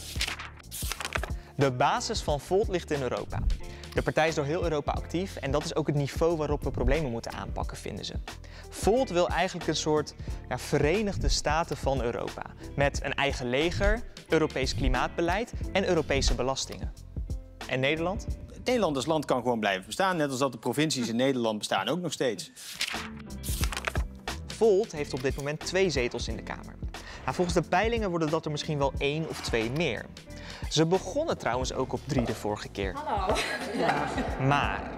S5: De basis van Volt ligt in Europa. De partij is door heel Europa actief en dat is ook het niveau waarop we problemen moeten aanpakken, vinden ze. Volt wil eigenlijk een soort ja, Verenigde Staten van Europa. Met een eigen leger, Europees klimaatbeleid en Europese belastingen. En Nederland?
S9: Nederland als land kan gewoon blijven bestaan, net als dat de provincies in Nederland bestaan ook nog steeds.
S5: Volt heeft op dit moment twee zetels in de Kamer. Nou, volgens de peilingen worden dat er misschien wel één of twee meer. Ze begonnen trouwens ook op drie de vorige keer.
S28: Hallo. Ja.
S5: Maar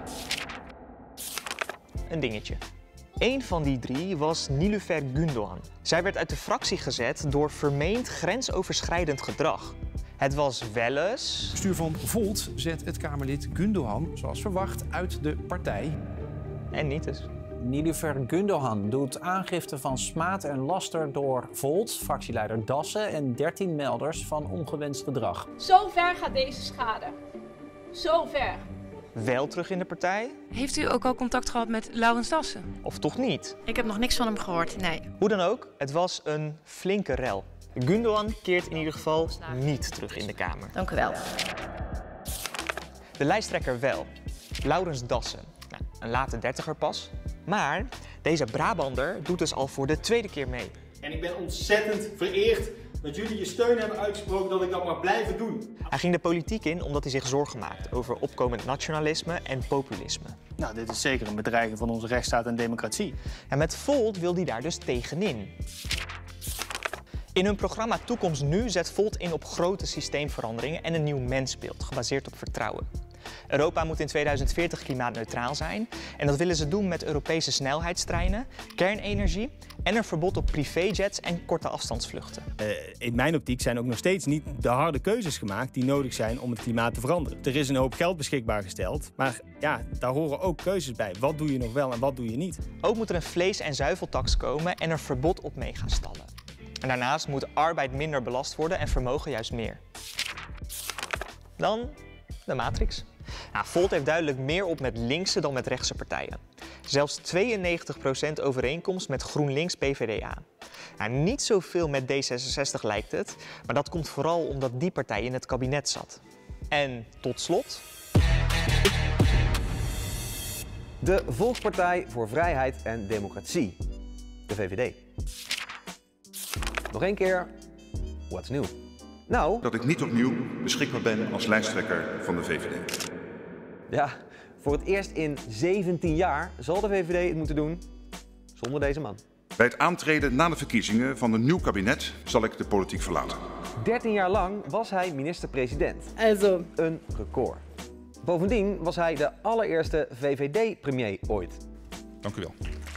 S5: een dingetje. Eén van die drie was Nilüfer Gündoğan. Zij werd uit de fractie gezet door vermeend grensoverschrijdend gedrag. Het was wel eens...
S10: Het bestuur van Volt zet het Kamerlid Gündoğan, zoals verwacht, uit de partij.
S5: En niet dus.
S11: Nilüfer Gündoğan doet aangifte van smaad en laster door Volt, fractieleider Dassen en dertien melders van ongewenst gedrag.
S28: Zo ver gaat deze schade. Zo ver.
S5: Wel terug in de partij?
S19: Heeft u ook al contact gehad met Laurens Dassen?
S5: Of toch niet?
S19: Ik heb nog niks van hem gehoord, nee.
S5: Hoe dan ook, het was een flinke rel. Gündoğan keert in ieder geval niet terug in de Kamer.
S19: Dank u wel.
S5: De lijsttrekker wel. Laurens Dassen. Nou, een late dertiger pas. Maar deze Brabander doet dus al voor de tweede keer mee.
S9: En ik ben ontzettend vereerd dat jullie je steun hebben uitgesproken dat ik dat mag blijven doen.
S5: Hij ging de politiek in omdat hij zich zorgen maakt over opkomend nationalisme en populisme.
S9: Nou, dit is zeker een bedreiging van onze rechtsstaat en democratie.
S5: En met Volt wil hij daar dus tegenin. In hun programma Toekomst Nu zet Volt in op grote systeemveranderingen en een nieuw mensbeeld, gebaseerd op vertrouwen. Europa moet in tweeduizend veertig klimaatneutraal zijn en dat willen ze doen met Europese snelheidstreinen, kernenergie en een verbod op privéjets en korte afstandsvluchten.
S9: Uh, in mijn optiek zijn ook nog steeds niet de harde keuzes gemaakt die nodig zijn om het klimaat te veranderen. Er is een hoop geld beschikbaar gesteld, maar ja, daar horen ook keuzes bij. Wat doe je nog wel en wat doe je niet?
S5: Ook moet er een vlees- en zuiveltax komen en een verbod op megastallen. En daarnaast moet arbeid minder belast worden en vermogen juist meer. Dan de matrix. Nou, Volt heeft duidelijk meer op met linkse dan met rechtse partijen. Zelfs tweeënnegentig procent overeenkomst met GroenLinks P V D A. Nou, niet zoveel met D zesenzestig lijkt het, maar dat komt vooral omdat die partij in het kabinet zat. En tot slot...
S2: De Volkspartij voor Vrijheid en Democratie. De V V D. Nog één keer, what's new? Nou...
S6: Dat ik niet opnieuw beschikbaar ben als lijsttrekker van de V V D.
S2: Ja, voor het eerst in zeventien jaar zal de V V D het moeten doen zonder deze man.
S6: Bij het aantreden na de verkiezingen van een nieuw kabinet zal ik de politiek verlaten.
S2: dertien jaar lang was hij minister-president.
S28: Also.
S2: Een record. Bovendien was hij de allereerste V V D-premier ooit.
S6: Dank u wel.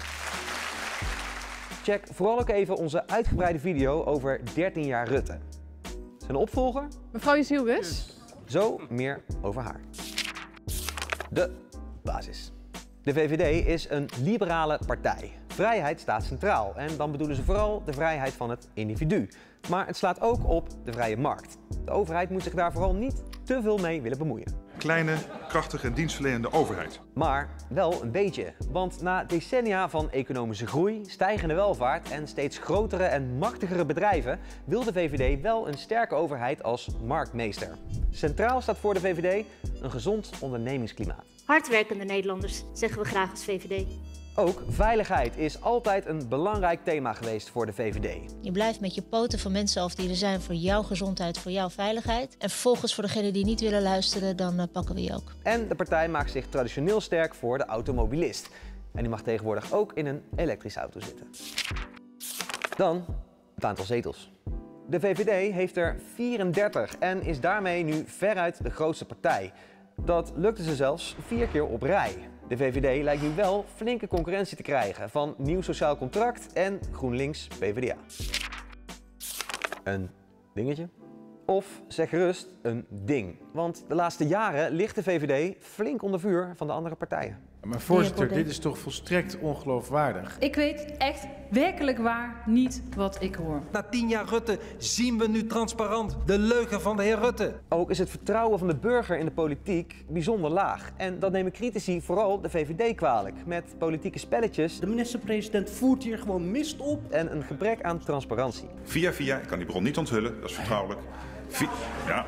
S2: Check vooral ook even onze uitgebreide video over dertien jaar Rutte. Zijn opvolger?
S28: Mevrouw Zielbus.
S2: Zo meer over haar. De basis. De V V D is een liberale partij. Vrijheid staat centraal en dan bedoelen ze vooral de vrijheid van het individu. Maar het slaat ook op de vrije markt. De overheid moet zich daar vooral niet te veel mee willen bemoeien.
S6: Kleine, krachtige en dienstverlenende overheid.
S2: Maar wel een beetje. Want na decennia van economische groei, stijgende welvaart en steeds grotere en machtigere bedrijven wil de V V D wel een sterke overheid als marktmeester. Centraal staat voor de V V D een gezond ondernemingsklimaat.
S13: Hardwerkende Nederlanders, zeggen we graag als V V D.
S2: Ook veiligheid is altijd een belangrijk thema geweest voor de V V D.
S14: Je blijft met je poten van mensen af die er zijn voor jouw gezondheid, voor jouw veiligheid. En vervolgens voor degenen die niet willen luisteren, dan uh, pakken we je ook.
S2: En de partij maakt zich traditioneel sterk voor de automobilist. En die mag tegenwoordig ook in een elektrische auto zitten. Dan het aantal zetels. De V V D heeft er vierendertig en is daarmee nu veruit de grootste partij. Dat lukte ze zelfs vier keer op rij. De V V D lijkt nu wel flinke concurrentie te krijgen van Nieuw Sociaal Contract en GroenLinks P V D A. Een dingetje? Of zeg gerust een ding. Want de laatste jaren ligt de V V D flink onder vuur van de andere partijen.
S3: Maar voorzitter, dit is toch volstrekt ongeloofwaardig?
S24: Ik weet echt werkelijk waar niet wat ik hoor.
S16: Na tien jaar Rutte zien we nu transparant de leugen van de heer Rutte.
S2: Ook is het vertrouwen van de burger in de politiek bijzonder laag. En dat nemen critici vooral de V V D kwalijk. Met politieke spelletjes.
S20: De minister-president voert hier gewoon mist op.
S2: En een gebrek aan transparantie.
S6: Via via, ik kan die bron niet onthullen, dat is vertrouwelijk. Via, ja.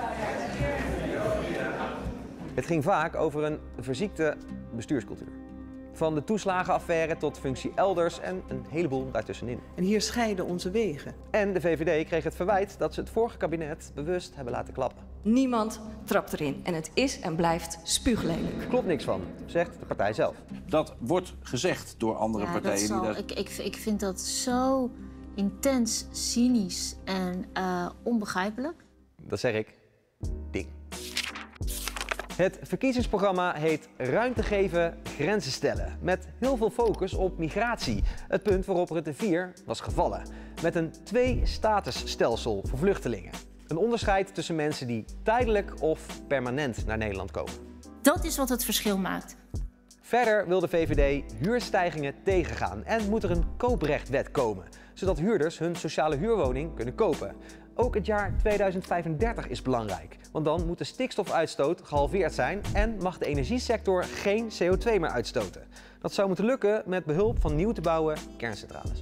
S2: Het ging vaak over een verziekte bestuurscultuur. Van de toeslagenaffaire tot functie elders en een heleboel daartussenin.
S20: En hier scheiden onze wegen.
S2: En de V V D kreeg het verwijt dat ze het vorige kabinet bewust hebben laten klappen.
S21: Niemand trapt erin en het is en blijft spuuglelijk.
S2: Klopt niks van, zegt de partij zelf.
S10: Dat wordt gezegd door andere
S14: ja,
S10: partijen.
S14: Dat zal,
S10: die dat...
S14: ik, ik, ik vind dat zo intens, cynisch en uh, onbegrijpelijk.
S2: Dat zeg ik, ding. Het verkiezingsprogramma heet Ruimte geven, grenzen stellen. Met heel veel focus op migratie. Het punt waarop Rutte vier was gevallen. Met een twee-statusstelsel voor vluchtelingen. Een onderscheid tussen mensen die tijdelijk of permanent naar Nederland komen.
S14: Dat is wat het verschil maakt.
S2: Verder wil de V V D huurstijgingen tegengaan en moet er een kooprechtwet komen. Zodat huurders hun sociale huurwoning kunnen kopen. Ook het jaar tweeduizend vijfendertig is belangrijk, want dan moet de stikstofuitstoot gehalveerd zijn en mag de energiesector geen C O twee meer uitstoten. Dat zou moeten lukken met behulp van nieuw te bouwen kerncentrales.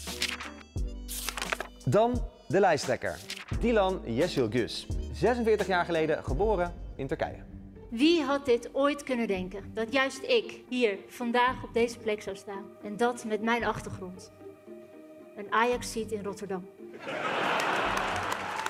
S2: Dan de lijsttrekker, Dilan Yeşilgöz, zesenveertig jaar geleden geboren in Turkije.
S13: Wie had dit ooit kunnen denken? Dat juist ik hier vandaag op deze plek zou staan. En dat met mijn achtergrond. Een Ajax-seat in Rotterdam.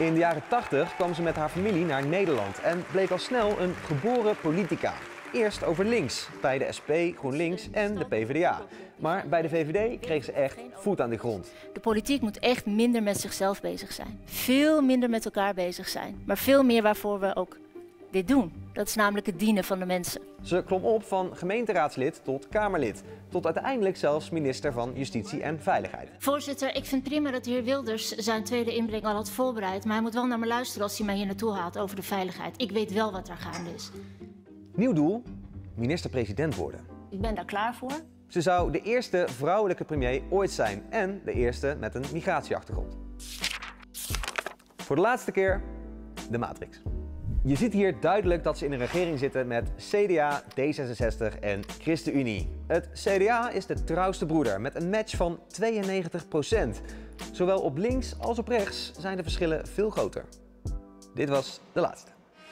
S2: In de jaren tachtig kwam ze met haar familie naar Nederland en bleek al snel een geboren politica. Eerst over links, bij de S P, GroenLinks en de P V D A. Maar bij de V V D kreeg ze echt voet aan de grond.
S14: De politiek moet echt minder met zichzelf bezig zijn. Veel minder met elkaar bezig zijn. Maar veel meer waarvoor we ook dit doen. Dat is namelijk het dienen van de mensen.
S2: Ze klom op van gemeenteraadslid tot Kamerlid. Tot uiteindelijk zelfs minister van Justitie en Veiligheid.
S14: Voorzitter, ik vind prima dat de heer Wilders zijn tweede inbreng al had voorbereid. Maar hij moet wel naar me luisteren als hij mij hier naartoe haalt over de veiligheid. Ik weet wel wat er gaande is.
S2: Nieuw doel, minister-president worden.
S14: Ik ben daar klaar voor.
S2: Ze zou de eerste vrouwelijke premier ooit zijn en de eerste met een migratieachtergrond. Voor de laatste keer de Matrix. Je ziet hier duidelijk dat ze in een regering zitten met C D A, D zesenzestig en ChristenUnie. Het C D A is de trouwste broeder met een match van tweeënnegentig procent. Zowel op links als op rechts zijn de verschillen veel groter. Dit was de laatste.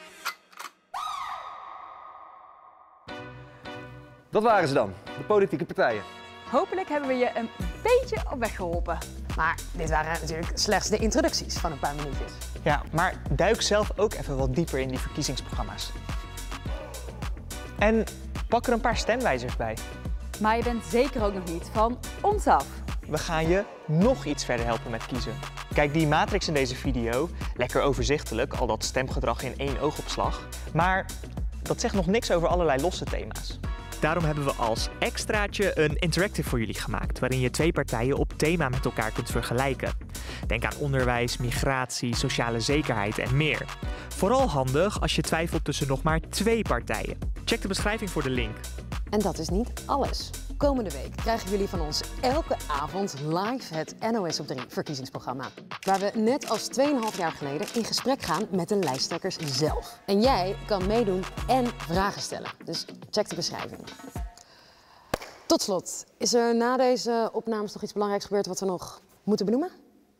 S2: Dat waren ze dan, de politieke partijen.
S4: Hopelijk hebben we je een beetje op weg geholpen.
S7: Maar dit waren natuurlijk slechts de introducties van een paar minuutjes.
S5: Ja, maar duik zelf ook even wat dieper in die verkiezingsprogramma's. En pak er een paar stemwijzers bij.
S4: Maar je bent zeker ook nog niet van ons af.
S5: We gaan je nog iets verder helpen met kiezen. Kijk die matrix in deze video, lekker overzichtelijk, al dat stemgedrag in één oogopslag. Maar dat zegt nog niks over allerlei losse thema's. Daarom hebben we als extraatje een interactive voor jullie gemaakt, waarin je twee partijen op thema met elkaar kunt vergelijken. Denk aan onderwijs, migratie, sociale zekerheid en meer. Vooral handig als je twijfelt tussen nog maar twee partijen. Check de beschrijving voor de link.
S7: En dat is niet alles. Komende week krijgen jullie van ons elke avond live het N O S op drie verkiezingsprogramma. Waar we net als tweeënhalf jaar geleden in gesprek gaan met de lijsttrekkers zelf. En jij kan meedoen en vragen stellen. Dus check de beschrijving. Tot slot, is er na deze opnames nog iets belangrijks gebeurd wat we nog moeten benoemen?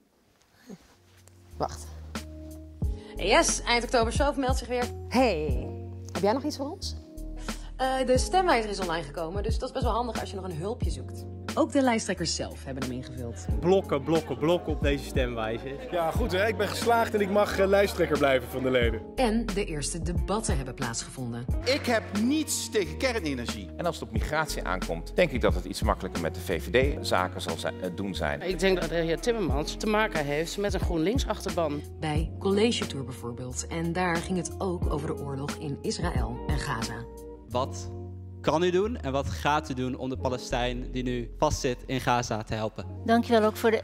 S7: Wacht. Yes, eind oktober show meldt zich weer. Hey, heb jij nog iets voor ons? Uh, de stemwijzer is online gekomen, dus dat is best wel handig als je nog een hulpje zoekt. Ook de lijsttrekkers zelf hebben hem ingevuld.
S9: Blokken, blokken, blokken op deze stemwijzer.
S3: Ja, goed hè. Ik ben geslaagd en ik mag uh, lijsttrekker blijven van de leden.
S7: En de eerste debatten hebben plaatsgevonden.
S29: Ik heb niets tegen kernenergie.
S12: En als het op migratie aankomt, denk ik dat het iets makkelijker met de V V D zaken zal zijn, uh, doen zijn.
S15: Ik denk dat de heer Timmermans te maken heeft met een GroenLinks-achterban.
S7: Bij College Tour bijvoorbeeld. En daar ging het ook over de oorlog in Israël en Gaza.
S17: Wat kan u doen en wat gaat u doen om de Palestijn die nu vastzit in Gaza te helpen?
S14: Dankjewel ook voor de...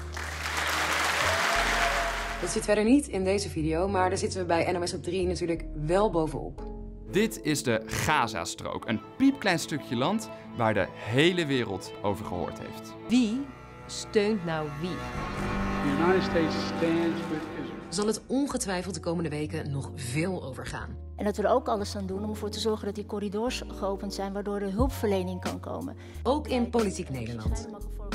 S7: Dat zit verder niet in deze video, maar daar zitten we bij N O S op drie natuurlijk wel bovenop.
S18: Dit is de Gazastrook, een piepklein stukje land waar de hele wereld over gehoord heeft.
S22: Wie steunt nou wie?
S23: The United States stands with Israel.
S7: Zal het ongetwijfeld de komende weken nog veel over gaan.
S14: En dat we er ook alles aan doen om ervoor te zorgen dat die corridors geopend zijn, waardoor de hulpverlening kan komen.
S7: Ook in Politiek Nederland.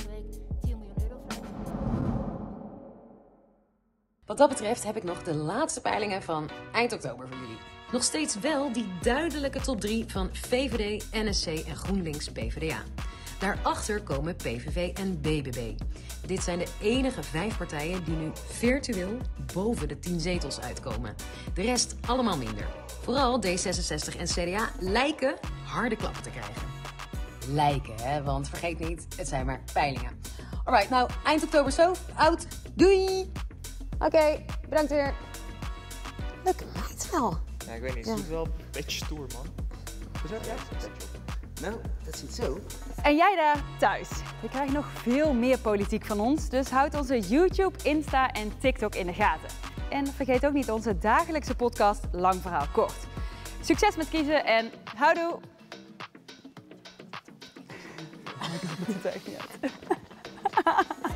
S7: Wat dat betreft heb ik nog de laatste peilingen van eind oktober voor jullie. Nog steeds wel die duidelijke top drie van V V D, N S C en GroenLinks P V D A. Daarachter komen P V V en B B B. Dit zijn de enige vijf partijen die nu virtueel boven de tien zetels uitkomen. De rest allemaal minder. Vooral D zesenzestig en C D A lijken harde klappen te krijgen. Lijken, hè? Want vergeet niet, het zijn maar peilingen. Alright, nou, eind oktober zo. Out. Doei! Oké, okay, bedankt weer. Leuk, het wel.
S5: Ja, ik weet niet, het ja. is wel een beetje stoer, man.
S7: Hoe zat jij? Nou, dat ziet zo.
S4: En jij daar thuis. Je krijgt nog veel meer politiek van ons, dus houd onze YouTube, Insta en TikTok in de gaten. En vergeet ook niet onze dagelijkse podcast Lang Verhaal Kort. Succes met kiezen en houdoe! Dat maakt het echt niet uit.